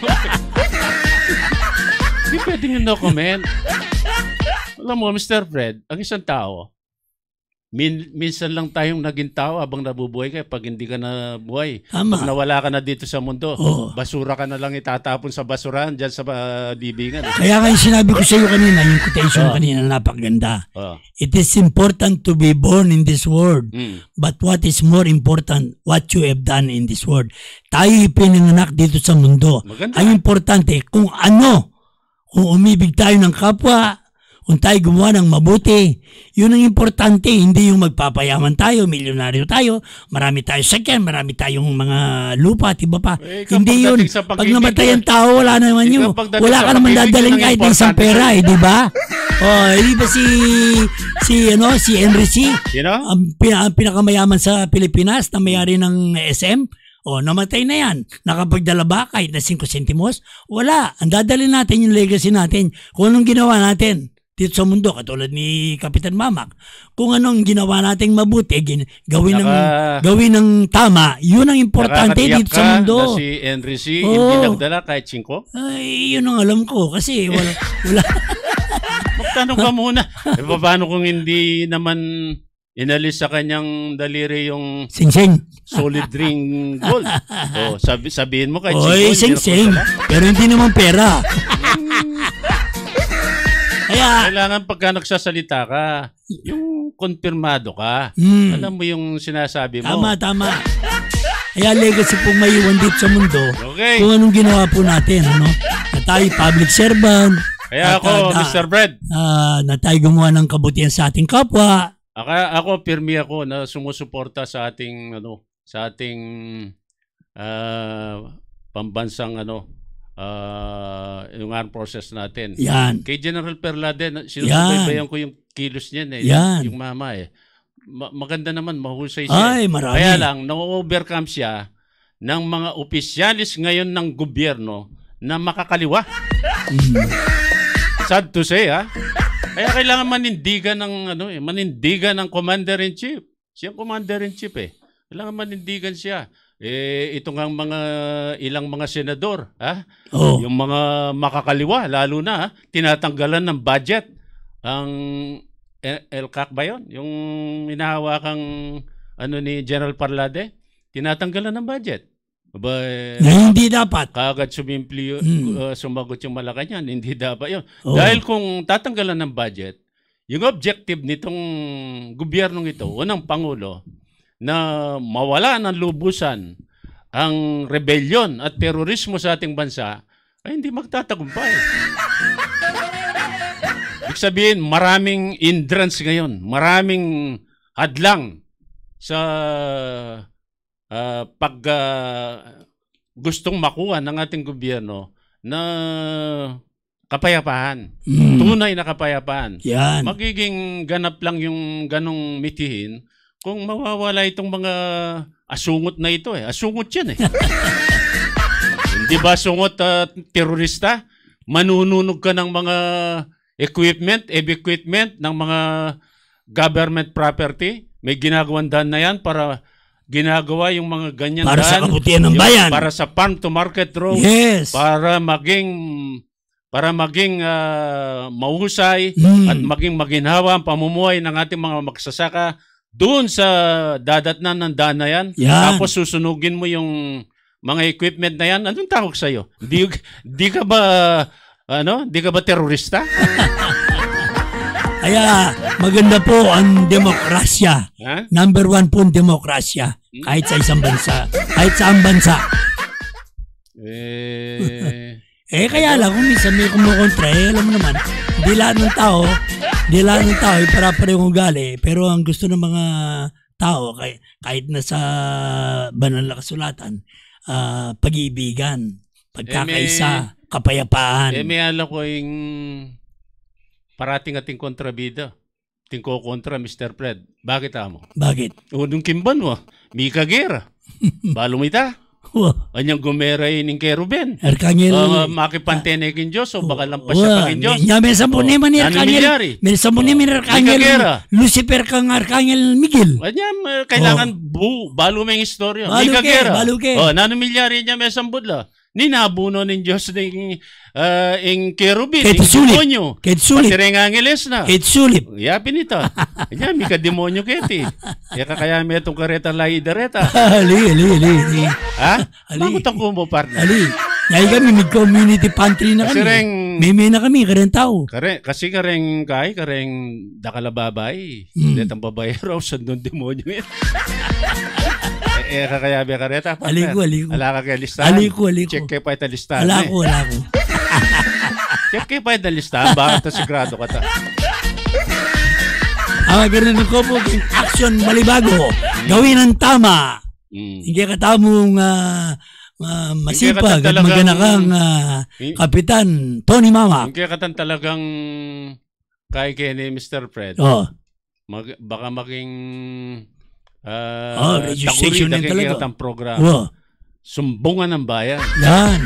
Hindi pwedeng yung no comment. Alam mo, Mr. Fred, ang isang tao, minsan lang tayong naging tao habang nabubuhay ka pag hindi ka na buhay. Tama. Pag nawala ka na dito sa mundo, basura ka na lang itatapon sa basurahan dyan sa libingan. Kaya yung sinabi ko sa iyo kanina, yung quotation kanina, napakaganda. It is important to be born in this world, but what is more important, what you have done in this world. Tayo ipinanganak dito sa mundo. Maganda. Ang importante, kung umibig tayo ng kapwa, kung tayo gumawa ng mabuti, yun ang importante, hindi yung magpapayaman tayo, milyonaryo tayo, marami tayo sakyan, marami tayong mga lupa at iba pa. Hindi yun. Pag namatay ang tao, wala naman yun. Wala ka naman dadaling kahit na isang pera, di ba? Hindi ba si Henry C? Ang pinakamayaman sa Pilipinas na mayari ng SM? Namatay na yan. Nakapagdala ba kahit na 5 sentimos? Wala. Ang dadalhin natin yung legacy natin. Kung anong ginawa natin dito sa mundo, katulad ni Kapitan Mamak. Kung anong ginawa nating mabuti, gawin ng tama, yun ang importante dito sa mundo. Na si Henry C. hindi nagdala kahit 5? Ay, yun ang alam ko. Kasi wala. Magtanong ka muna. Paano kung hindi naman inalis sa kanyang daliri yung sing-sing solid ring gold? Sabihin mo kahit 5. Oy, sing-sing. Pero hindi naman pera. Kaya, kailangan pagka nagsasalita ka, yung konfirmado ka. Alam mo yung sinasabi mo. Tama. Kaya legacy pong may iwan dito sa mundo. Okay. Kung anong ginawa po natin, na tayo public servant. Kaya ako, Mr. Fred, na tayo gumawa ng kabutihan sa ating kapwa. Ako, pirmi ako na sumusuporta sa ating pambansang yung armed forces natin. Yan. Kay General Perlade, sinusubaybayan ko yung kilos niyan yung mama maganda naman, mahusay siya. Ay, marami. Kaya lang, na-overcome siya ng mga opisyalis ngayon ng gobyerno na makakaliwa. Sad to say, Kaya kailangan manindigan ng Commander-in-Chief. Siya Commander-in-Chief Kailangan manindigan siya. Ito nga ilang mga senador, yung mga makakaliwa, lalo na tinatanggalan ng budget ang LCAC ba yun? Yung hinahawakang ni General Parlade, tinatanggalan ng budget. Aba, na hindi dapat. Kaagad sumagot yung Malacanang, hindi dapat yun. Dahil kung tatanggalan ng budget, yung objective nitong gobyernong ito, unang Pangulo, na mawala ng lubusan ang rebellion at terorismo sa ating bansa, ay hindi magtatagumpay. Ibig sabihin, maraming hindrance ngayon, maraming hadlang sa gustong makuha ng ating gobyerno na kapayapaan. Tunay na kapayapaan. Yan. Magiging ganap lang yung ganong mitihin kung mawawala itong mga asungot na ito. Asungot yan Hindi ba asungot terorista? Manununog ka ng mga equipment ng mga government property. May ginagawang daan na yan para ginagawa yung mga ganyan para daan. Sa kabutihan ng bayan. Para sa farm to market road. Yes. Para maging mahusay at maging maginhawa ang pamumuhay ng ating mga magsasaka doon sa dadatnan ng daan na yan. Tapos susunugin mo yung mga equipment na yan. Anong tawag sa'yo? Di ka ba terorista? Kaya maganda po ang demokrasya. Number 1 po ang demokrasya. Kahit sa isang bansa. Kahit sa ang bansa. Kaya lang kung minsan may kumukontra, alam mo naman, hindi lahat ng tao para-parehong ugali. Pero ang gusto ng mga tao, kahit na sa banal na kasulatan, pag-iibigan, pagkakaisa, kapayapaan. May alam ko yung parating ating kontrabida. Tingko kontra, Mr. Fred. Bakit amo? Bakit? Unong kimban mo, Mika Guerra. Balumita. Anyang gumeray ning kay Ruben. Arcangel. Makipantene kin Diyos o baka lampas siya pa kin Diyos. May sampun naman ni Arcangel. May sampun naman ni Arcangel. Lucifer kang Arcangel Miguel. Anyang kailangan balo may istorya. Mika Guerra. Nano milyari niya may sambudla. Ninabuno ng Diyos ng kerubin, ng demonyo. Patireng angeles na. Sulip. Yapin ito. Kanya, may ka-demonyo keti. Kaya may itong kareta lahi dareta. Ali. Ha? Bakit ang kumo, partner? Ali. Yay kami, mid-community pantry na kami. May na kami, kareng tao. Kasi kareng dakalababay. Detang babae raw, sandong demonyo yun. Kaya may kareta, partner. Aliko. Ala ka kaya listahan. Aliko. Check kayo pa ito listahan. Ala ko. Check kayo pa ito listahan. Bakit sigurado ka ta? Ganun ko po, action malibago. Gawin ang tama. Hindi ka tamong masipag at maganakang Kapitan Tony Mama. Hindi ka talagang kay ni Mr. Fred. Baka maging registration yan talaga. Ang programa. Sumbungan ng bayan. Yan.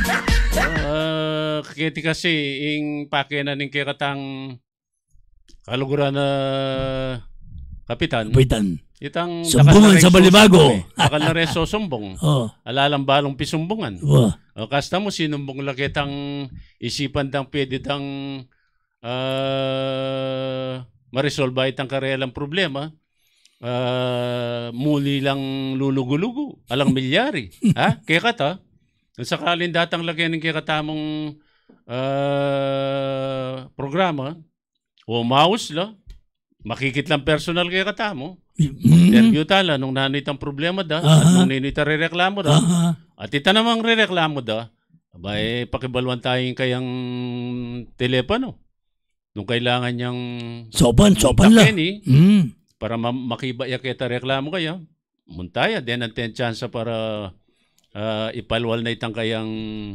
Kasi yung pakina ng kikatang kaluguran na kapitan. Itang sumbungan sa balibago. Bakal na reso sumbong. Alalang balong pisumbungan. Kasta mo sinumbong lakitang isipan tang pwede tang maresolve itang karelang problema. Muli lang lulugo-lugo. Alang milyari. Kaya kata, sakalin datang lagyan ng kikatamong programa, o mouse la, makikit lang personal kaya katamo. Interview tala, nung nanit ang problema da, at nung ninit ang re-reklamo da, at ita namang re-reklamo da, abay, pakibalwan tayong kayang telepono. Nung kailangan niyang sopan la. Para makibaya kita reklamo kaya, muntaya, din ang chance para ipalwal na itang kayang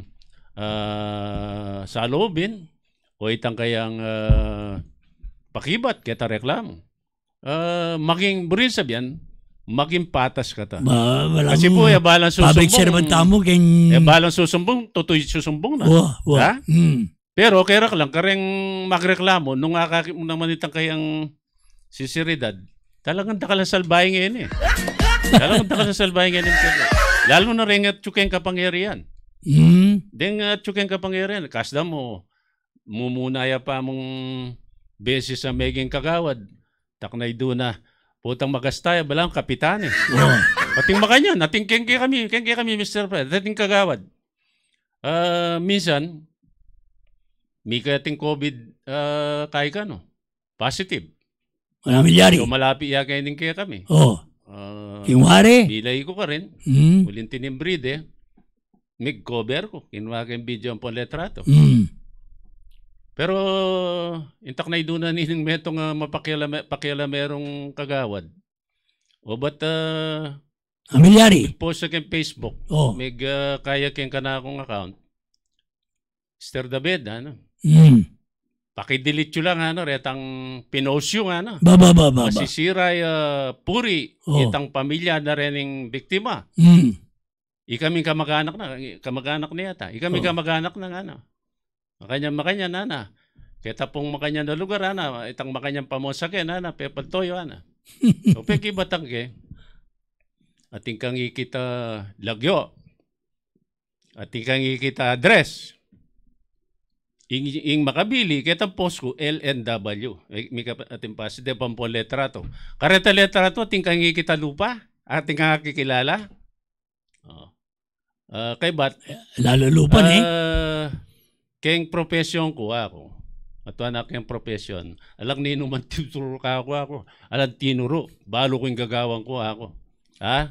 salubin o itang kayang pakibat kita reklamo. Maging burin sabihan, maging patas ka ta. Kasi po, balang susumbong. Public servant tamo, balang susumbong, tutoy susumbong na. Pero kaya lang, kareng magreklamo, nung akakip mo naman itang kayang sisiridad, talagang dakalang salbahe ngayon Talagang dakalang salbahe ngayon Lalo na rin at tsukeng kapangyarihan. Deng tsukeng kapangyarihan. Kasda mo, mumunaya pa mong beses sa meging kagawad. taknay doon na. Putang magastaya, balang kapitan eh. Oh. Ating makanyan, ating kengke kami, Mr. Fred, ating kagawad. Minsan, may kating COVID kaya ka, no? Positive. Wala milyari. So, malapit yakainin kaya kami. Oh. Yung wari. Bilay ko ka rin. Uling tinimbrid eh. May cover ko. Kinuha ko yung video ang letrato. Pero, intak na idunan nining metong mapakila merong kagawad. O ba't milyari. post sa kong Facebook. Oh. May kaya kong kanakong account. Mr. David, ano? Pakidelete yun lang, retang pinost yung, Ba. Masisiray puri, itang pamilya na rin yung biktima. Ikaming kamag-anak na yata. Ikaming kamag-anak na, Makanya, nana. Kita pong makanya na lugar, itang makanyang pamosakin, pepaltoyo, So, peki batangke, ating kang ikita lagyo, ating kang ikita address, ing makabili, kitang post ko, LNW. May ating paside pang letrato. Kareta letrato, ating kang ikita lupa, ating kang kakikilala. Kay bat? Lalo lupa eh. Keng profesyon ko ako. At anak yung profesyon. Alang nino man tinuro ka ako. Alang tinuro. Balo ko yung gagawang ko ako. Ha?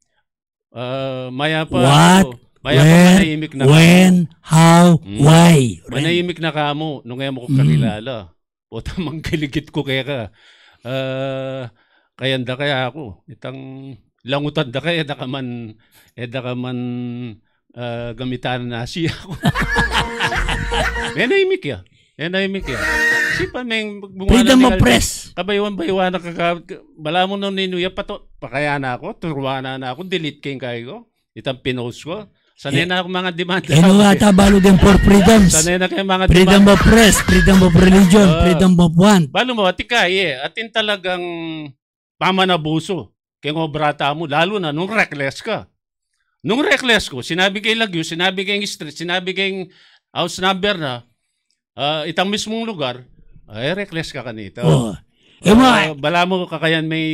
Maya pa. What? Maya pa manahimik na when? How? Why? Manahimik na kamo. Nung ngayon mo ko kakilala. Puta mangkiligit ko kaya ka. Kayanda kaya ako. Itang langutan da kaya. Daka man gamitan na siya ako. Manahimik ya. Sipan may freedom of press. Kabaywan na bala mo nung ninuya pakaya na ako, turuana na ako, delete king kayo. Itang pinost ko. Sanay na ako mga demanda. Ata balo din for freedoms. Sanay na kayo mga freedom of press, freedom of religion, freedom of want. Balo mo, atikay atin talagang pamanabuso. Kaya obrata mo, lalo na nung reckless ka. Nung reckless ko, sinabi kay Lagyo, sinabi kay street, sinabi kay house number na, itang mismong lugar, reckless ka kanito. Bala mo kakayan may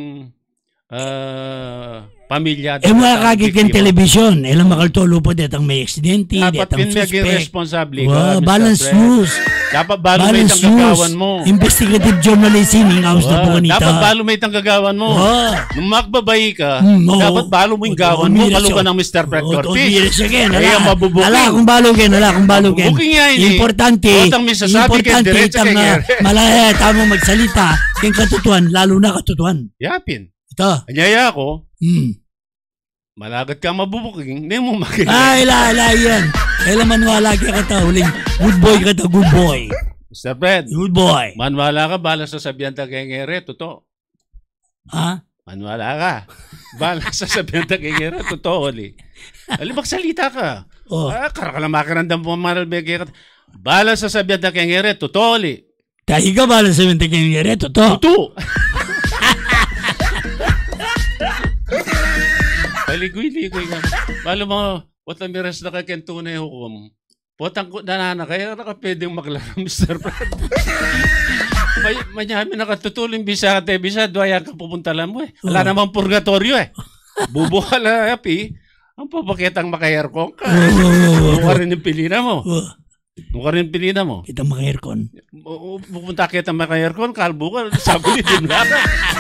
pamilya. Mga kagikin television, ilang makaltolo po detang may aksidente, dapat detang suspect. Responsable ka, balance news. Dapat balo may itang gagawan mo. Investigative journalism, house na po kanita. Dapat balo may itang gagawan mo. Nung makbabayi ka, dapat balo mo yung gawan mo. Balo ka ng Mr. Fred Cortez. Kaya mabubuking. Ala kung balugin. Importante itang malaya, tamang magsalita. Yung katutuan, lalo na katutuan. Yapin. Ito. Anyaya ako, malagat ka mabubuking, hindi mo makinig. Ay, yan. Kailan manwala ka ta, huling good boy. Mr. Fred. Good boy. Manwala ka, bala sa sabihan ta kengere, totoo. Ha? Manwala ka. Bala sa sabihan ta kengere, totoo, oli. Alibak salita ka. Karakala makarandam po manalbeke ka. Bala sa sabihan ta kengere, totoo, oli. Tayo ka bala sa sabihan ta kengere, totoo. Totoo. Ligoy nga. Balo mo, watang miras na kakentunay hukom. Potang ko na kaya nakapwedeng maglaro, Mr. Fred. Manyami nakatutuling bisa ka te, bisa, doya ka pupunta lang mo eh. Wala namang purgatorio eh. Bubuhala, yapi. Ang papakitang maka-aircon ka. Nung ka rin yung pilina mo. Kita maka-aircon. Pupunta kita maka-aircon, kalbo ka, sabi din lang.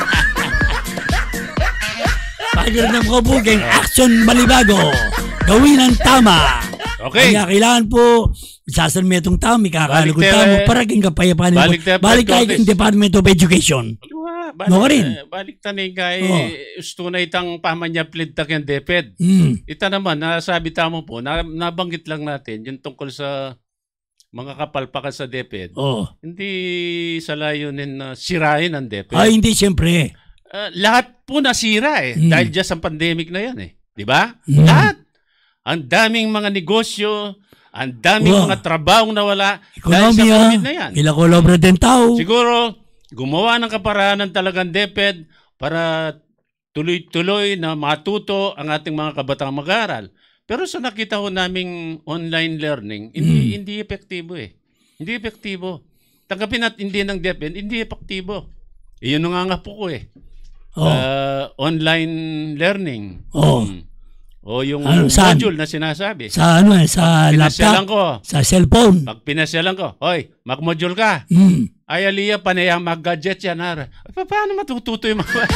Pagkaroon ng kabuging action balibago. Gawin ang tama. Okay. Kaya kailangan po, isasan mo itong tao, may kakalugod tao, para kang kapayapaan. Balik tayo ng Department of Education. Balik tayo kay gusto na itang pamanyaplit na kang DepEd. Ita naman, nasabi tamo po, nabanggit lang natin, yung tungkol sa mga kapalpakan sa DepEd. Hindi sa layunin na sirain ang DepEd. Ay, hindi, siyempre. Lahat po nasira dahil dyan sa pandemic na yan Di ba? Lahat. Ang daming mga negosyo, ang daming mga trabahong nawala dahil sa COVID na yan. Ilakolobra din tao. Siguro, gumawa ng kaparanan talagang DepEd para tuloy-tuloy na matuto ang ating mga kabataan mag-aaral. Pero sa nakita ko naming online learning, hindi epektibo Hindi epektibo. Tanggapin natin hindi ng DepEd, hindi epektibo. Iyon nga po ko eh. Oh. Online learning. Oh. O yung Saan? module na sinasabi. Sa sa Pinasyalan laptop, ko. sa cellphone. Pag pinasyalan ko, hoy, mag-module ka. Ay, Aliyah, panayang mag-gadget yan. Paano matututo yung mga...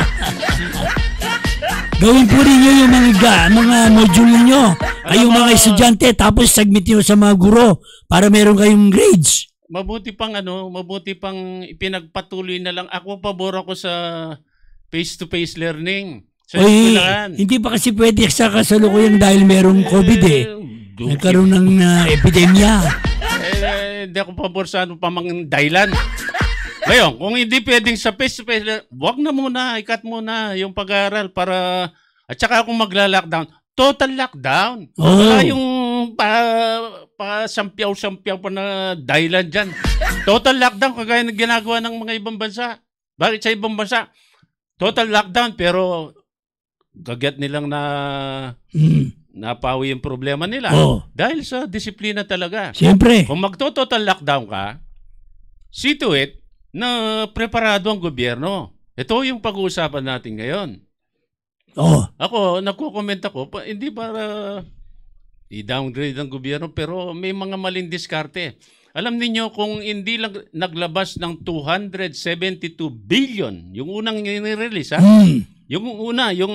Gawin po rin nyo yung mga module ninyo. Kayong mga estudyante, tapos submit nyo sa mga guro para meron kayong grades. Mabuti pang ipinagpatuloy na lang. Ako, pabor ako sa face-to-face learning. Sa eskwelahan. Hindi pa kasi pwede sa kasalukuyan dahil merong COVID eh. Nagkaroon ng epidemya. Hindi ako pabor sa ano pa mang dahilan. Ngayon, kung hindi pwedeng sa face-to-face, wag na muna, ikat muna yung pag-aaral para, at saka kung magla-lockdown, total lockdown. Wala yung sampyaw-sampyaw pa na dahilan dyan. Total lockdown, kagaya ng ginagawa ng mga ibang bansa. Bakit sa ibang bansa? Total lockdown, pero kagat nilang napawi yung problema nila. Dahil sa disiplina talaga. Siyempre. Kung magto-total lockdown ka, see to it na preparado ang gobyerno. Ito yung pag-uusapan natin ngayon. Ako, nagko-comment ako, hindi para i-downgrade ang gobyerno, pero may mga maling diskarte. Alam niyo kung hindi lang naglabas ng 272 billion, yung unang nire-release, yung una, yung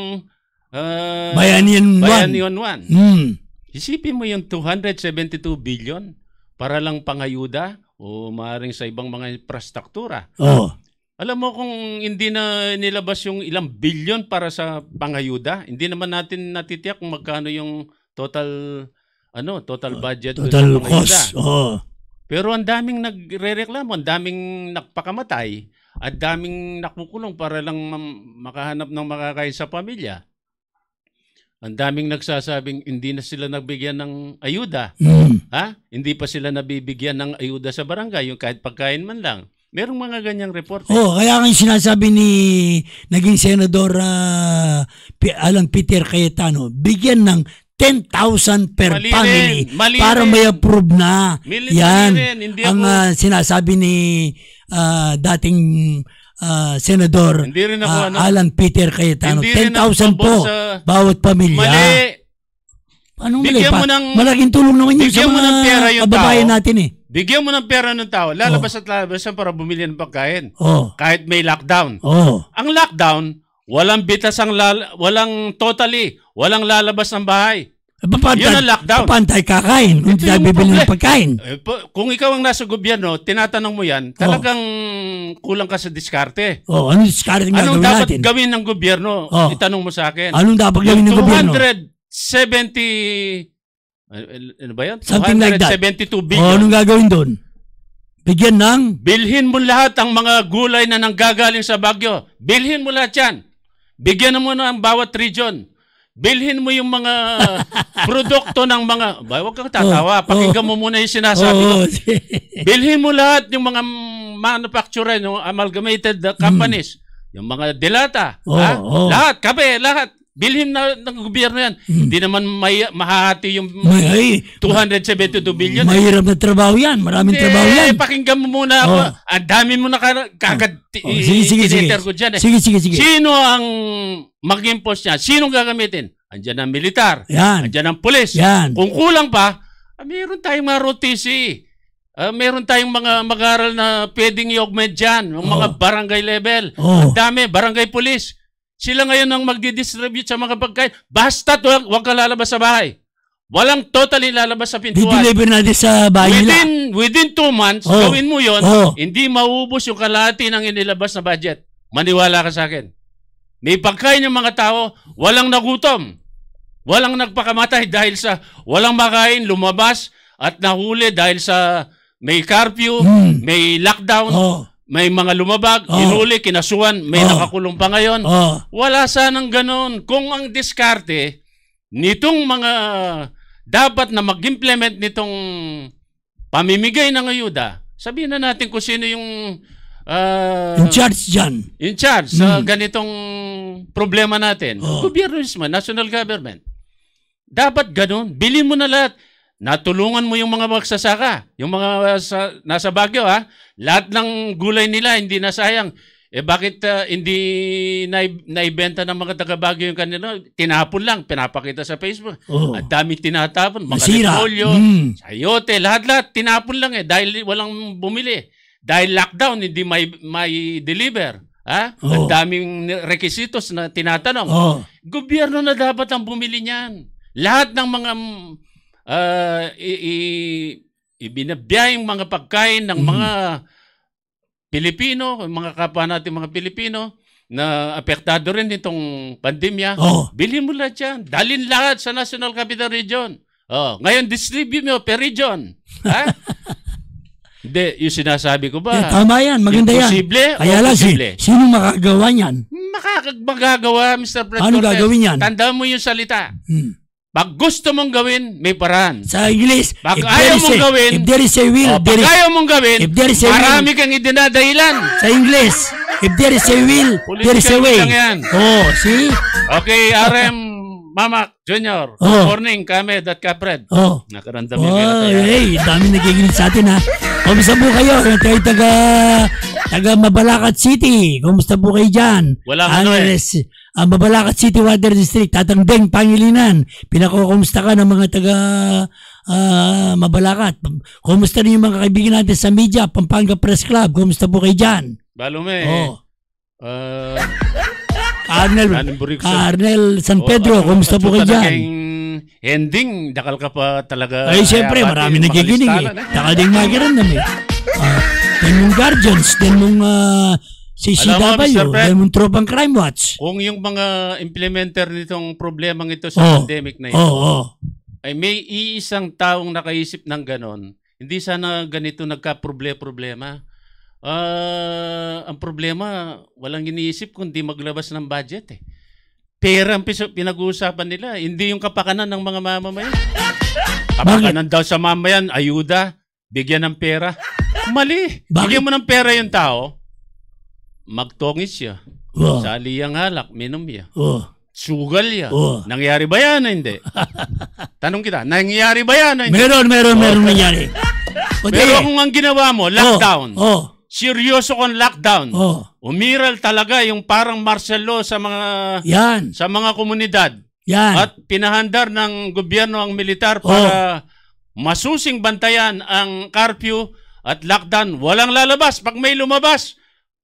Bayanihan 1. Isipin mo yung 272 billion para lang pangayuda o maaaring sa ibang mga infrastruktura. Alam mo kung hindi na nilabas yung ilang billion para sa pangayuda, hindi naman natin natitiyak kung magkano yung total budget total cost. Pero ang daming nagrereklamo, ang daming nagpakamatay, at daming nakukulong para lang makahanap ng makakain sa pamilya. Ang daming nagsasabing hindi na sila nabigyan ng ayuda. Hindi pa sila nabibigyan ng ayuda sa barangay, yung kahit pagkain man lang. Merong mga ganyang report. Kaya nga sinasabi ni naging Senador Alan Peter Cayetano, bigyan ng 10,000 per family para may approve na. Yan ang sinasabi ni dating Senador Alan Peter Cayetano. 10,000 po bawat pamilya. Mali. Anong mali pa? Malaking tulong naman yun sa mga kababayan natin eh. Bigyan mo ng pera ng tao, lalabas at lalabasan para bumili ng pagkain. Kahit may lockdown. Ang lockdown, walang walang lalabas ng bahay. Yun ang lockdown. Papantay kakain, hindi tayo bibili ng pagkain. Kung ikaw ang nasa gobyerno, tinatanong mo yan, talagang kulang ka sa diskarte. Anong diskarte nga anong gawin dapat natin? gawin ng gobyerno? Itanong mo sa akin. Anong dapat gawin ng gobyerno? 270... Ano ba yan? Something like that. 272 billion. Anong gagawin doon? Bigyan ng? Bilhin mo lahat ang mga gulay na nanggagaling sa Baguio. Bilhin mo lahat yan. Bigyan mo na ang bawat region. Bilhin mo yung mga produkto ng mga... Huwag kang tatawa. Pakinggan mo muna yung sinasabi ko. Bilhin mo lahat yung mga manufacturer, yung amalgamated companies. Yung mga delata. Lahat. Kape, lahat. Bilhin na ng gobyerno yan. Hindi naman mahahati yung 272 billion. Mahirap na trabaho yan. Maraming trabaho yan. Pakinggan mo muna ako. Ang dami mo na kagad tiniter ko dyan. Sige. Sino ang mag-impose niya? Sino gagamitin? Andiyan ang militar. Andiyan ang pulis. Kung kulang pa, mayroon tayong mga ROTC. Meron tayong mga mag-aral na pwedeng i-augment dyan. Mga barangay level. Ang dami. Barangay police. Sila ngayon ang magdi-distribute sa mga pagkain. Basta't huwag ka lalabas sa bahay. Walang totally lalabas sa pintuan. Di-deliver natin sa bahay nila. Within 2 months, gawin mo yon, hindi mauubos yung kalahati ng inilabas na budget. Maniwala ka sa akin. May pagkain yung mga tao, walang nagutom. Walang nagpakamatay dahil sa walang makain, lumabas at nahuli dahil sa may curfew, may lockdown. May mga lumabag, hinuli, kinasuhan, may nakakulong pa ngayon. Wala sanang ganon. Kung ang diskarte nitong mga dapat na mag-implement nitong pamimigay ng ayuda, sabihin na natin kung sino yung in charge dyan. In charge sa ganitong problema natin. Gobyerno mismo, national government. Dapat ganon. Bilhin mo na lahat. natulungan mo yung mga magsasaka, yung mga nasa Baguio, ha? Lahat ng gulay nila hindi nasayang. Bakit hindi naibenta ng mga taga Baguio yung kanila? Tinapon lang, pinapakita sa Facebook. At dami tinatapon, mga repolyo, sayote, lahat-lahat tinapon lang dahil walang bumili. Dahil lockdown, hindi may deliver. Ang daming requisitos na tinatanong. Gobyerno na dapat ang bumili niyan. Lahat ng mga ibinabiyahing mga pagkain ng mga Pilipino, mga kapwa natin mga Pilipino na apektado rin itong pandemya, bilhin mo lahat yan. Dalhin lahat sa National Capital Region. Ngayon, distribute mo per region. Hindi, yung sinasabi ko ba? Tama yan, maganda yan. Imposible o kaya lang, posible? Sino makagawa yan? Magagawa, Mr. President. Ano gagawin yan? Tandaan mo yung salita. Pag gusto mong gawin, may paraan. Sa English, pag ayaw mong gawin, if there is a will, pag ayaw mong gawin, marami kang idinadahilan. Sa English, if there is a will, there is a way. See? Okay, RM Mamak Junior. Good morning, Kamed at Kapred. Nakarandam yung hey, dami nagiginig sa atin, ha? Kumusta po kayo? Kayo taga Mabalacat City. Kumusta po kayo dyan? Walang Mabalacat City Water District, Tatang Deng Pangilinan. Pinakukumusta ka ng mga taga Mabalacat. Kumusta rin yung mga kaibigan natin sa media, Pampanga Press Club. Kumusta po kayo dyan? Balume. Carnel San Pedro, kumusta po kayo dyan? Ending, dakal ka pa talaga. Ay, siyempre, marami nagiginig Dakal din magirandam Then mong Guardians, then mong CCW, then mong Tropang Crime Watch. Kung yung mga implementer nitong problemang ito sa pandemic na ito, ay may iisang taong nakaisip ng ganon, hindi sana ganito nagka-problema. Ang problema, walang iniisip kundi maglabas ng budget Pera ang pinag-uusapan nila, hindi yung kapakanan ng mga mamamayan. Kapakanan daw sa mamayan, ayuda, bigyan ng pera. Mali. Bigyan mo ng pera yung tao, magtongis siya. Sali ang halak, minom siya. Sugal siya. Nangyari ba yan o hindi? Tanong kita, nangyari ba yan o hindi? Meron nangyari. Pero kung ang ginawa mo, lockdown. Seryoso kong lockdown. Umiral talaga yung parang martial law sa mga komunidad. At pinahandar ng gobyerno ang militar para masusing bantayan ang curfew at lockdown. Walang lalabas. Pag may lumabas,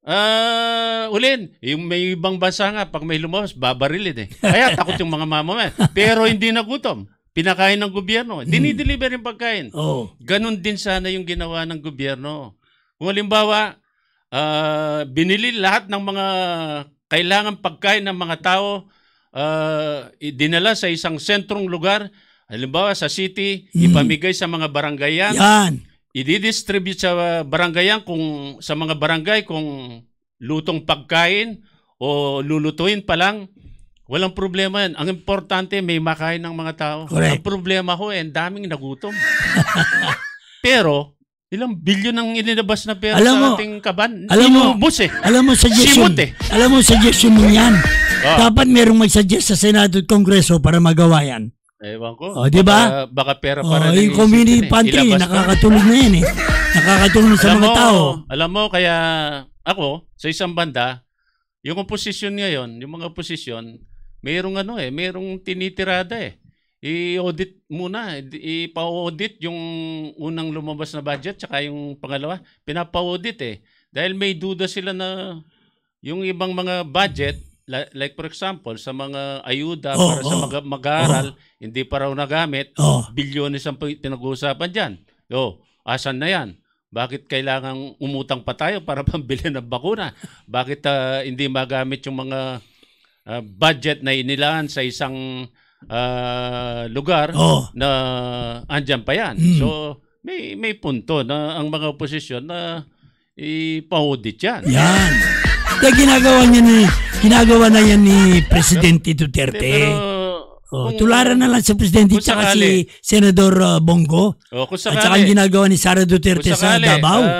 yung may ibang bansa nga, pag may lumabas, babarilin Kaya takot yung mga mamamayan. Pero hindi nagutom. Pinakain ng gobyerno. Dinideliver yung pagkain. Ganon din sana yung ginawa ng gobyerno. Kung halimbawa, binili lahat ng mga kailangan pagkain ng mga tao, dinala sa isang sentrong lugar, halimbawa sa city, ipamigay sa mga barangayan, i-distribute sa barangayan sa mga barangay kung lutong pagkain o lulutuin pa lang, walang problema yan. Ang importante, may makain ng mga tao. Correct. Ang problema ko, daming nagutom. Pero, ilang bilyon ang inilabas na pera sa ating kaban. Alam mo, suggestion mo yan. Dapat merong mag-suggest sa Senado at Kongreso para magawa yan. Ewan ko. Diba? Baka pera para yung community pantry, nakakatulong na yan Nakakatulong sa mga tao. Alam mo, kaya ako, sa isang banda, yung oposisyon ngayon, yung mga oposisyon, mayroong tinitirada I-audit muna, ipa-audit yung unang lumabas na budget tsaka yung pangalawa, pinapa-audit Dahil may duda sila na yung ibang mga budget, like for example, sa mga ayuda para sa mga mag-aaral, hindi pa raw nagamit, bilyones ang pinag-uusapan dyan. Asan na yan? Bakit kailangang umutang pa tayo para pambili ng bakuna? Bakit hindi magamit yung mga budget na inilaan sa isang lugar na andyan pa yan. So, may punto na ang mga oposisyon na ipa-audit yan. Yan. Kaya ginagawa na yan ni Presidente Duterte. Tularan na lang sa Presidente at si Senador Bongo. At saka ginagawa ni Sara Duterte sa Davao.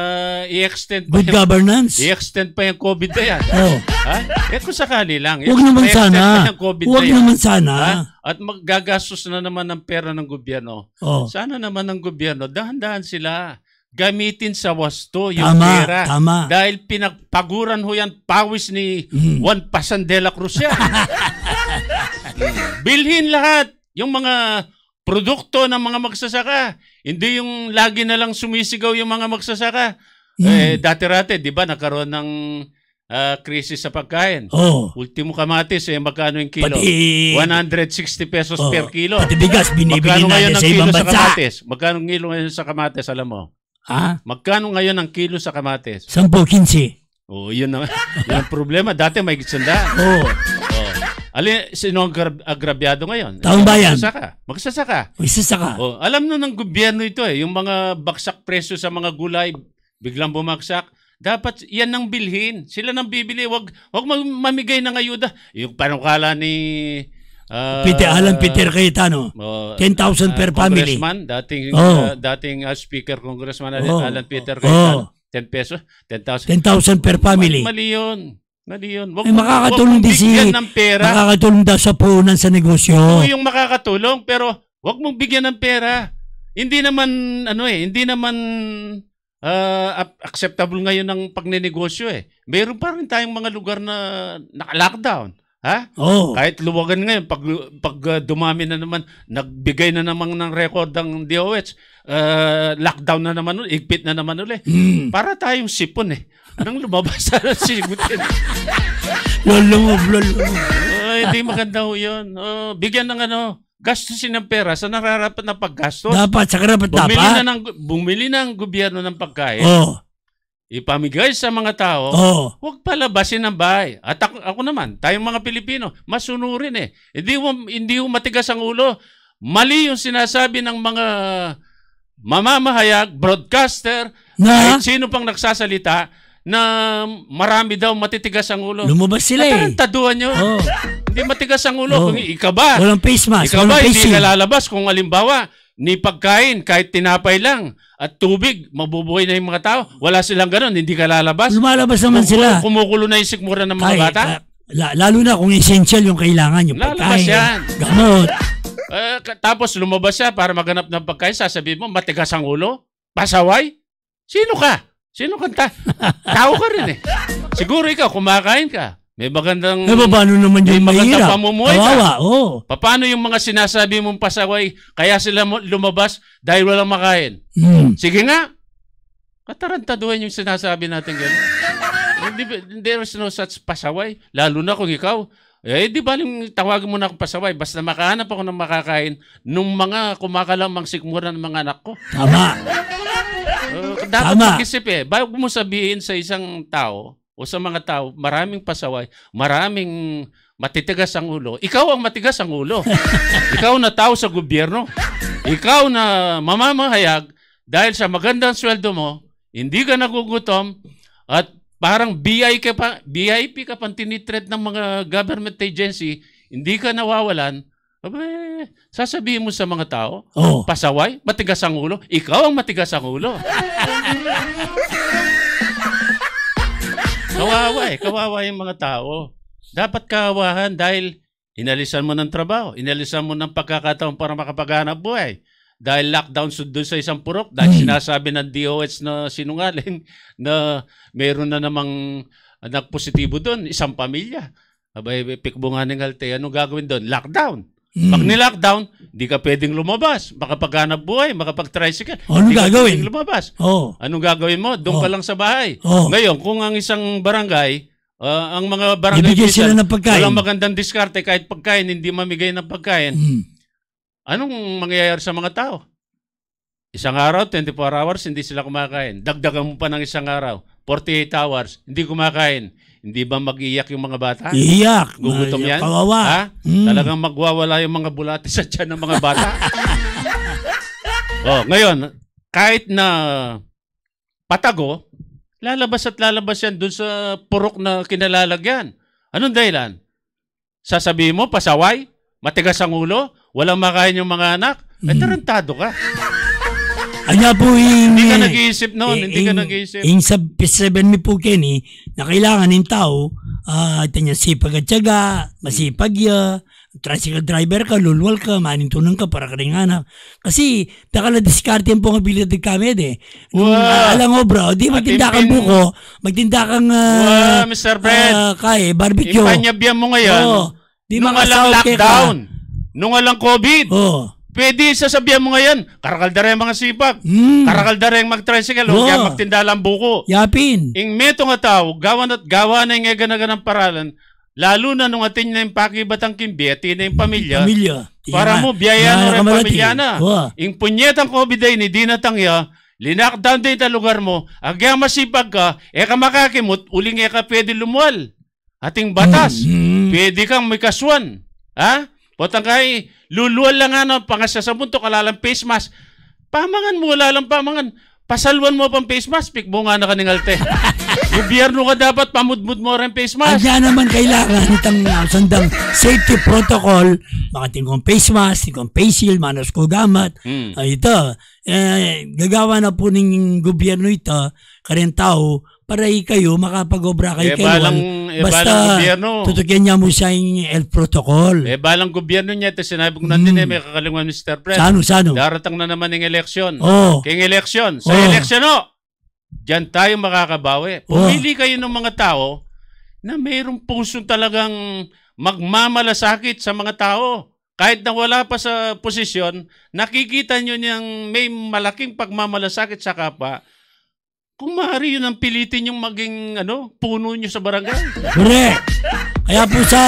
i-extend pa Good governance. i-extend pa yung COVID na yan. Oh. Ha? Kung sakali lang. Huwag naman i-extend sana. pa yung COVID Huwag na yan. naman sana. Ha? At maggagastos na naman ng pera ng gobyerno. Oh. Sana naman ng gobyerno, dahan-dahan sila. Gamitin sa wasto yung pera. Tama. Dahil pinagpaguran ho yan, pawis ni Juan Pasan de la Cruz yan. Bilhin lahat yung mga produkto ng mga magsasaka. Hindi yung lagi na lang sumisigaw yung mga magsasaka. Dati-rati, di ba, nagkaroon ng krisis sa pagkain. Oh. Ultimo kamatis, magkano yung kilo? Pati, 160 pesos per kilo. Pati bigas, binibili natin sa ibang bansa. Magkano kilo ngayon sa kamatis, alam mo? Ha? Magkano ngayon ang kilo sa kamatis? 10-15. Oh, yun ang problema. Dati may 100. Oh. Sino ang agrabyado ngayon? Taong bayan. Magsasaka. Magsasaka. Alam na ng gobyerno ito yung mga baksak presyo sa mga gulay, biglang bumagsak. Dapat yan ang bilhin. Sila nang bibili. Wag mamigay ng ayuda. Yung panukala ni Alan Peter Cayetano. 10,000 per family. Congressman, dating Speaker Congressman Alan Peter Cayetano. 10 pesos, 10,000. 10,000 per family. Mali yun. Makakatulong din makakatulong daw sa puhunan sa negosyo. Yung makakatulong, pero wag mong bigyan ng pera. Hindi naman, hindi naman acceptable ngayon ng pagnenegosyo Meron pa rin tayong mga lugar na naka-lockdown. Ha? Oh. Kahit luwagan ngayon, pag dumami na naman, nagbigay na naman ng record ng DOH, lockdown na naman ulit, igpit na naman ulit. Para tayong sipon Anong lumabas sa sigutin? Lulungog. Hindi maganda ho yun. Bigyan ng gastusin ng pera sa nararapat na paggastos. Dapat, sa karapat dapat. Bumili na ang gobyerno ng pagkain. Oh. Ipamigay sa mga tao, huwag palabasin ng bahay. At ako naman, tayong mga Pilipino, masunurin Hindi mo matigas ang ulo. Mali yung sinasabi ng mga mamamahayag, broadcaster, kahit sino pang nagsasalita, na marami daw matitigas ang ulo. Lumabas sila Natarantaduhan nyo. Hindi matigas ang ulo. Kung ikaw ba? Walang face mask. Ikaw ba hindi ka lalabas kung halimbawa, ni pagkain, kahit tinapay lang, at tubig, mabubuhay na yung mga tao. Wala silang ganun, hindi ka lalabas. Lumalabas naman sila. Kumukulo na yung sikmura ng mga bata. Lalo na kung essential yung kailangan, yung lalabas pagkain. Yan. Gamot. Tapos lumabas siya para maganap ng pagkain, sasabihin mo, matigas ang ulo? Pasaway? Sino ka? Sino kanta? Tao ka rin Siguro ikaw, kumakain ka. May magandang... paano naman yung mahirap? Pamumuhay ka. Paano yung mga sinasabi mong pasaway, kaya sila lumabas dahil walang makain? Sige nga. Katarantaduhan yung sinasabi natin gano'n. There is no such pasaway. Lalo na kung ikaw, di ba tawagin mo na akong pasaway, basta makahanap ako ng makakain nung mga kumakalamang sikmura ng mga anak ko. Tama. Dapat mag-isip bago mo sabihin sa isang tao o sa mga tao, maraming pasaway, maraming matitigas ang ulo. Ikaw ang matigas ang ulo. Ikaw na tao sa gobyerno. Ikaw na mamamahayag dahil sa magandang sweldo mo, hindi ka nagugutom at parang VIP ka pang tinitreat ng mga government agency, hindi ka nawawalan. Sasabihin mo sa mga tao, pasaway, matigas ang ulo. Ikaw ang matigas ang ulo. Kawawa yung mga tao. Dapat kawahan dahil inalisan mo ng trabaho, inalisan mo ng pagkakataon para makapaghanap buhay. Dahil lockdown doon sa isang purok, dahil sinasabi ng DOH na sinungaling na meron na namang nagpositibo doon, isang pamilya. Pikbo nga ng halte, anong gagawin doon? Lockdown. Pag ni-lockdown, di ka pwedeng lumabas. Makapaghanap buhay, makapag-tricycle. Anong gagawin? Lumabas. Anong gagawin mo? Doon ka lang sa bahay. Ngayon, kung ang isang barangay, ang mga barangay sila ng pagkain. Walang magandang diskarte, kahit pagkain, hindi mamigay ng pagkain. Anong mangyayari sa mga tao? Isang araw, 24 hours, hindi sila kumakain. Dagdagan mo pa ng isang araw, 48 hours, hindi kumakain. Hindi ba mag-iyak yung mga bata? Iyak. Gugutom yan? Kawawa. Talagang magwawala yung mga bulati sa tiyan ng mga bata. Ngayon, kahit na patago, lalabas yan dun sa purok na kinalalagyan. Anong dahilan? Sasabihin mo, pasaway? Matigas ang ulo? Walang makain yung mga anak? Tarantado ka. Anya po Hindi ka nag-iisip noon, hindi ka nag-iisip. Yung sa 7 mi po Kenny, na kailangan ng tao, tanya sipag at tiyaga, masipag ya, tricycle driver ka, lulwal ka, manintunan ka para ka rin anak. Kasi, takala diskarte po ang abilidad kami alam mo bro, di magtinda kang buko, magtinda kang Mr. Fred, barbecue. Ipanyabyan mo ngayon, nung walang lockdown, nung walang COVID, pwede sasabihan mo ngayon, karakaldara yung mga sipag, karakaldara yung mag-tricycle, huwag magtinda lang buko. Yapin. Ing meto nga tao, gawa na yung ganaganang paralan, lalo na nung atin na yung pakibatang kimbi, atin na yung pamilya. Para mo, biyaya na rin pamilya na. Ing punyetang COVID ay hindi natangya, linakdown din sa lugar mo, agya masipag ka, ka makakimot, uling ka pwede lumuwal. Ating batas, pwede kang may kaswan. Ha? Potang kay, luluwal lang pangasya sa bunto, kalalang face mask. Pamangan mo, wala lang pamangan. Pasalwan mo pang face mask, pikbo nga na kaningalte. Gobyerno ka dapat, pamudmud mo rin face mask. Kaya naman kailangan itang sandang safety protocol, makating kong face mask, kong face shield, manos ko gamat. Ito, gagawa na po ng gobyerno ito, karen tao, para kayo makapag-obra kayo basta tutukin niya mo siya yung health protocol. Balang gobyerno niya, ito sinabi ko natin may kakalingan Mr. Fred. Sano? Daratang na naman yung eleksyon. Kaya eleksyon, sa eleksyon diyan tayo makakabawi. Pumili kayo ng mga tao na mayroong pusong talagang magmamalasakit sa mga tao. Kahit na wala pa sa posisyon, nakikita nyo niyang may malaking pagmamalasakit sa kapwa. Kung maaari yun ang pilitin yung maging puno nyo sa barangay. Correct. Kaya po sa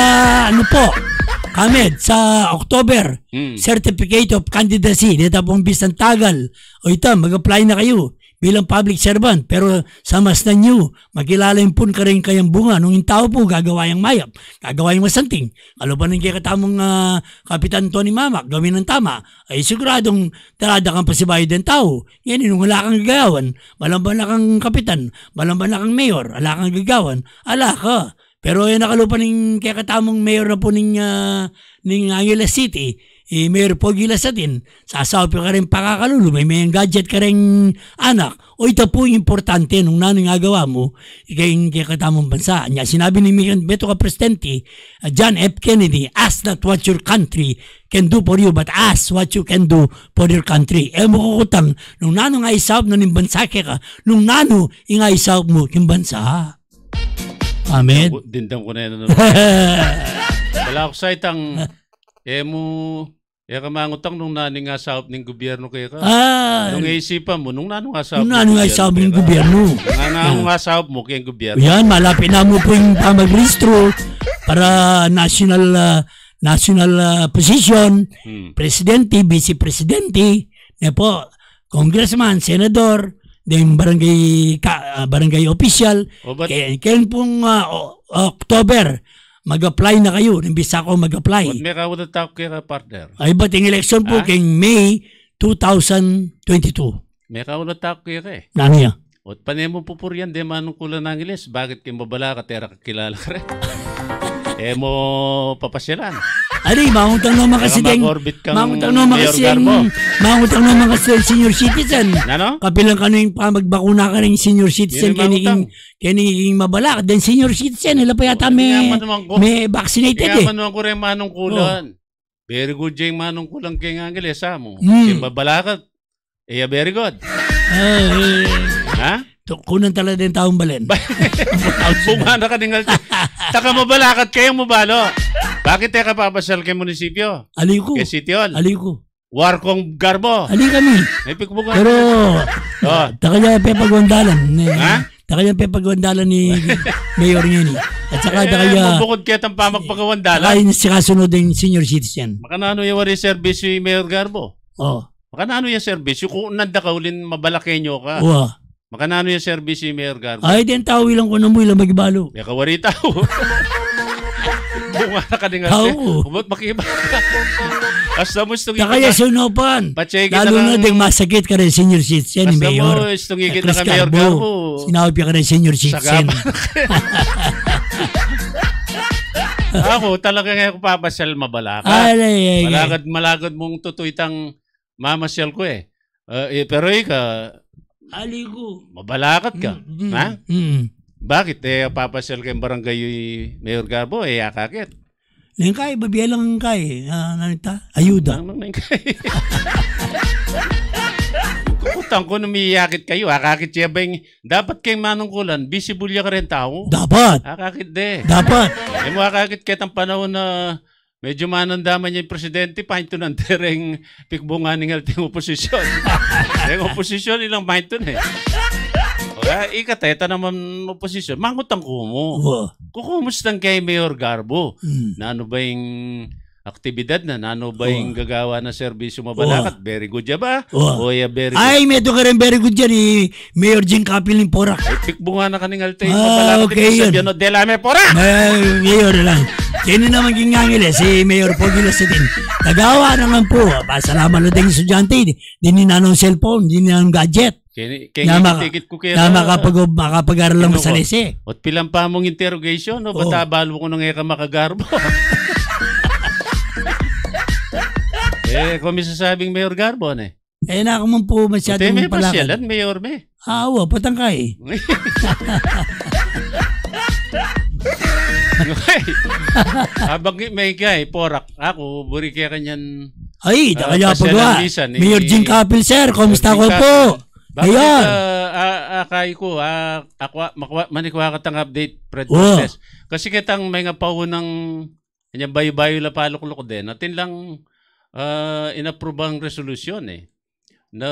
Kamed, sa October, Certificate of Candidacy, dito pong bisang tagal. O ito, mag-apply na kayo bilang public servant. Pero sa mas na nyo, magkilala yung pun ka rin kayang bunga. Nung yung tao po, gagawa yung mayap, gagawa yung masanting. Kalupan ng katamong Kapitan Tony Mamak, gawin ng tama. Ay siguradong talada kang pasibayo din tao. Yan, nung wala kang gagawan, walang na kang kapitan, walang na kang mayor, wala kang gagawan, ala ka. Pero yung nakalupan ng katamong mayor na po ng Angeles City, Mayor Pogi Lasatin, sasabi ka rin pakakalulo, may gadget ka rin anak. O ito po importante nung nangyagawa mo, ikayong katamong bansa. Sinabi ni Beto ka Presidente, John F. Kennedy, ask not what your country can do for you, but ask what you can do for your country. Mo kukutang, nung nga isawap na ng bansa ka, nung nga isawap mo yung bansa. Amen. Dindang ko na yan. Wala ako sa itang, kamangutang nung naning asawap ng gobyerno kayo ka. Nung isipan mo, nung nanong asawap ng gobyerno. Nung asawap mo kayong gobyerno. Yan, malapit na mo po yung pamagristro para national position, presidente, vice-presidente, congressman, senador, then barangay official. Kaya pong October, mag-apply na kayo. Imbis ako mag-apply. Ba't may kawad tao kaya partner? Ay, ba't yung election po kay May 2022? May kawad tao kaya ka eh. Nano yan? O panay mo pupurian, di manong kulang ng Angeles. Bakit kayo mabala ka, tera kakilala ka rin? Mo papasyalan. Ari, mangutang naman kasi senior citizen. Ano? Kapilang ka na yung magbakuna ka rin senior citizen kaniging mabala. Then senior citizen, nila pa yata may vaccinated Kaya manuang ko rin manong kulan. Very good yung manong kulang kay Angeles mo. Kaya mabala ka, very good. Ha? Kunan talaga din taong balen. Bunga na ka ningal. Taka mabalakat kayong mabalo. Bakit ka papasal kay munisipyo? Aliko. Kay City Hall? Aliko. Warkong Garbo? Ali kami. Pero, taka niya pepagwandalan. Ha? Taka niya pepagwandalan ni Mayor ngayon. At saka taka niya... Mabukod kaya itang pamagpagwandalan? Taka niya sikasunod ng senior citizen. Makanano yung wari service yung Mayor Garbo? Makanano yung service? Kung nanda ka ulin mabalakenyo ka? Makanano yung service yung Mayor Garbo? Ay, din tao ilang kuno mo ilang magibalo. May kawari tao. Bunga na ka din nga. Umot makiba ka. Basta mo itong kaya sunupan. Lalo na din masakit ka rin senior citizen ni Mayor. Basta mo itong ikit na ka Mayor Garbo. Sinabi ka rin senior citizen. Ako talaga ngayon ko papasal mabalaka. Malagad mong tutuitang mamasyal ko eh. Pero ika, aligo. mabalakat ka. Ha? Bakit? Papasyal kayong barangay yung Mayor Garbo, akakit. Nang kay, babiyalang kay. Ayuda. Kukutang ko na miyakit kayo, akakit siya ba yung, dapat kayong manungkulan, visible ka rin tao. Dapat. Akakit de. Dapat. Mo akakit kitang panahon na medyo manandaman niya yung presidente, pahinto ng tereng pikbungan ng alting oposisyon. Yung oposisyon, ilang pahinto na ikateta naman oposisyon, mangutang ko mo. Kukumustang kay Mayor Garbo. Na ano ba yung aktibidad na, ano ba yung gagawa na serbisyo mabalakat? Very good ya ba? Very good. Ay, meto ka rin very good yan Mayor Jing Kapil ng Porak. Pikbungan na kaning alting mabalakat. Okay yun. Sabihan no, Delame Porak! Mayor lang. Kaya naman gingangil si Mayor Pogi Lasatin. Nagawa naman po. Pasalamat na din yung estudyante. Di ninanong cellphone, di ninanong gadget. Kaya tikit ko kaya na makapag-aral lang sa lese. At pilang pa mong interrogation, no? Bata balo ko nang eka makagarbo. Kung may sasabing Mayor Garbo, na na ako man po masyadong may palakad. pasyalan, Mayor me. Patangkay. Habang may kay, Porak, ako, buri kaya kanyan. Ay, kaya pagawa. Mayor Jing Kapil, sir, kumusta ko po? Bakit akay ko, manikwa ka tang update, Fred Cortez. Kasi kitang may nga paunang bayo-bayo la palok-lok din. Natin lang inapprove ang resolusyon na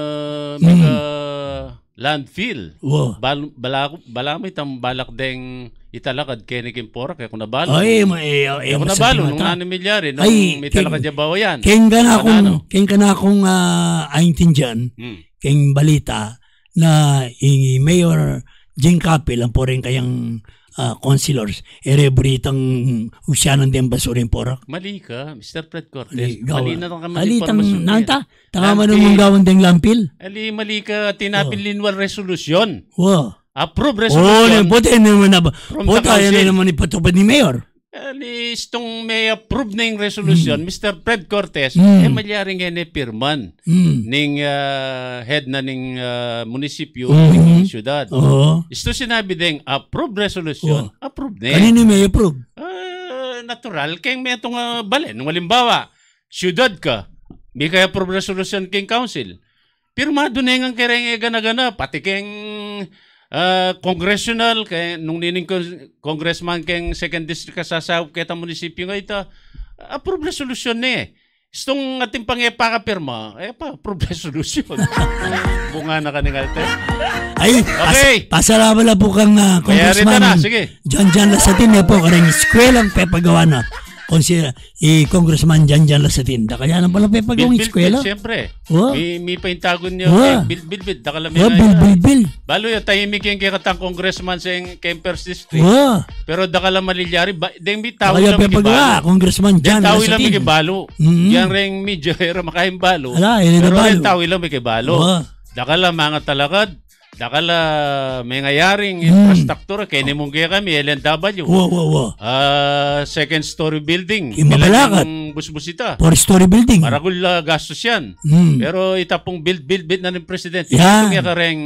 landfill. Balamay tang balak deng italakad kenikin Porak kaya kung nabalo. Kung nabalo nung 6 milyari nung may talakad niya bawa yan. Kaya na akong aintin dyan, kaya balita na Mayor Jing Kapil ang po rin kayang councilors, ereburitang usyanan din basurin Porak. Mali ka, Mr. Fred Cortez. Mali na kami informasyon. Nanta, tama man mong gawin din lampil. Mali ka, tinapin linwal resolusyon. Approve Oh, resolusyon. buti naman na ba? Buti yan naman ipatupad ni Mayor. Itong may approve na yung resolution, Mr. Fred Cortez, malyaring yan pirman ning head na ning munisipyo ng syudad. Ito sinabi din, approve resolution, approve na yan. Kanino may approve? Natural, kaya may itong balen. Halimbawa, syudad ka, may kaya approve resolution king council. Pirmado na yung kaya gana-gana, pati kayong congressional kay nung nining congressman keng second district kasasawag kita munisipyo nga ito approve resolution Itong ating pangepa ka pirma approve resolution bunga na kaningalte okay pasalamat na po kang congressman Jan Lasatin po karang eskwelang pepagawa na Congressman Jan Lasatin. Kaya na pala pepagawang eskwela. Siyempre. May paintagon niyo. Bil. Bil. Balo yung tahimik yung kikatang congressman sa Kempers District. Pero dakala malilyari. Deng may tao lang magibalo. Congressman Jan Lasatin. Tao lang magibalo. Yang ring medyo hero makahimbalo. Pero yung tao lang magibalo. Dakala mga talakad. Dakala may ngayaring infrastructure kaya mong kaya kami LNW. Second story building. Imabalakat. Busbusita. 4-story building. Maragul gastos yan. Pero itapong build na ng presidente. Yan. Ito kaya kareng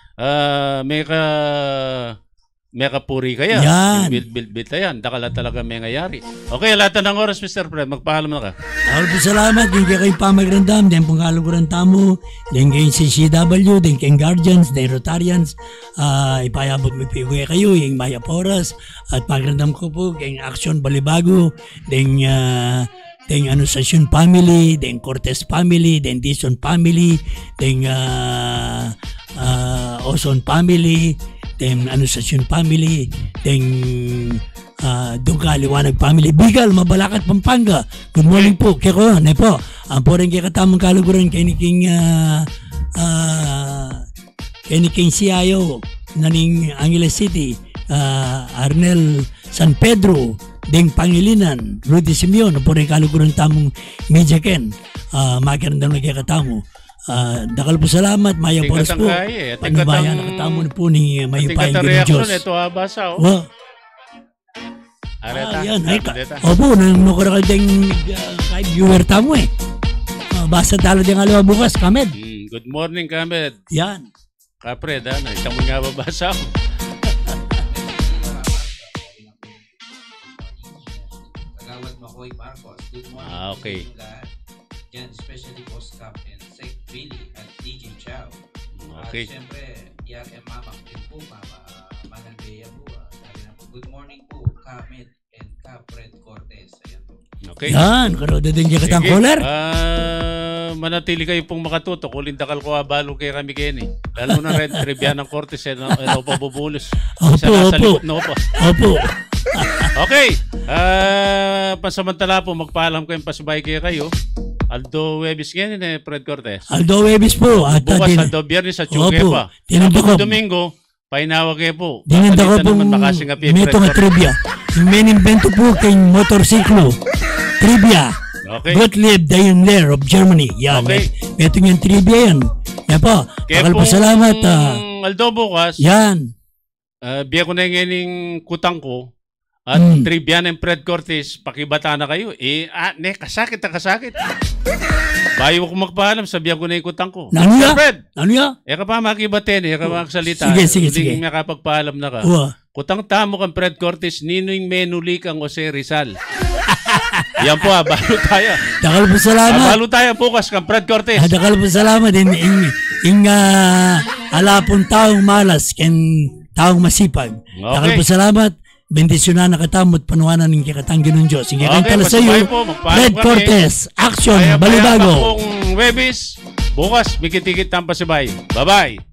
may kapuri kaya. Yan. Build na yan. Dakala talaga may ngayari. Okay, lahat ng oras Mr. Fred. Magpahalam na ka. Salamat. Din kayo pamagrandam. Din pong kaluguran tamo. Din kayo CCW. Din kayo Guardians. Din Rotarians. Ipayabot mo piguya kayo. Yung Maya Poras. At pagrandam ko po. Din Action Balibago. Din Anunciacion Family. Din Cortez Family. Din Dizon Family. Din Ozon Family. Then Anunciacion Family, then Duga Liwanag Family, Bigal, Mabalacat, Pampanga. Good morning po. Kaya ko, po. Ang po rin kaya katamang kaluguran kay ni King Siayo, naning Angeles City, Arnel San Pedro, Deng Pangilinan, Rudy Simeon, ang po rin kaluguran tamong Media Ken, makirandang na kaya katamo. Dakal po salamat, Maya Poras po. Panubayan, nakatamo na po ni Maya Payang ng Diyos. Ito abasa, Yan, opo, nang nakurakal ding kahit viewer tamo basta talo din alawa bukas, Kamed. Good morning, Kamed. Yan. Kapred, ha? Isang mga babasa ako. Kagawad Makoy Marcos. Good morning. Okay. Yan, especially Boss Cap and Sek Billy at DJ Chow. Okay. At siyempre, Yar Mama din po, Mama Manalbeya po. Sabi na po, good morning po, Kamed and Kapred Cortez. Ayan po. Okay. Yan, karoon din ka katang caller. Manatili kayo pong makatuto. Kulindakal ko abalo kay kami Kenny. Lalo na rin, trivia ng Cortez, ano pa bubulos. Isa nasa likod na po. Opo. Okay. Pansamantala po, magpaalam ko yung pasubay kayo. Aldo Webis ngayon Fred Cortez. Aldo Webis po. At bukas Aldo Biyernes sa Chuque pa. Tinanong Domingo, painawag kayo po. Dinanda ko pong meto nga trivia. Yung main invento po kay motorsiklo. Trivia. Okay. Gottlieb Daimler of Germany. Yan. Okay. Meto nga trivia yan. Yan po. Bakal po salamat. Aldo bukas. Yan. Biya ko na yung kutang ko. At trivia ng Fred Cortez, pakibata na kayo. Kasakit. Bayo ko magpaalam, sabihan ko na yung kutang ko. Ano ya? Fred! Ano ya? Eka pa makibatin, eka maksalita. Sige. Hindi makapagpaalam na ka. Kutang tamo kang Fred Cortez, nino'y menuli kang Jose Rizal. Yan po balo tayo. Dakal po salamat. Balo tayo bukas kang Fred Cortez. Dakal po salamat. Alapong taong malas, ken taong masipag. Okay. Dakal po salamat. Bendisyonan na katamot panuwanan ng kikatang ginong Diyos. Sige, kantala sa iyo, Fred Cortez, Action, Balibago. Kaya Webis, bukas, mikit-tikit ang pasibay. Bye-bye.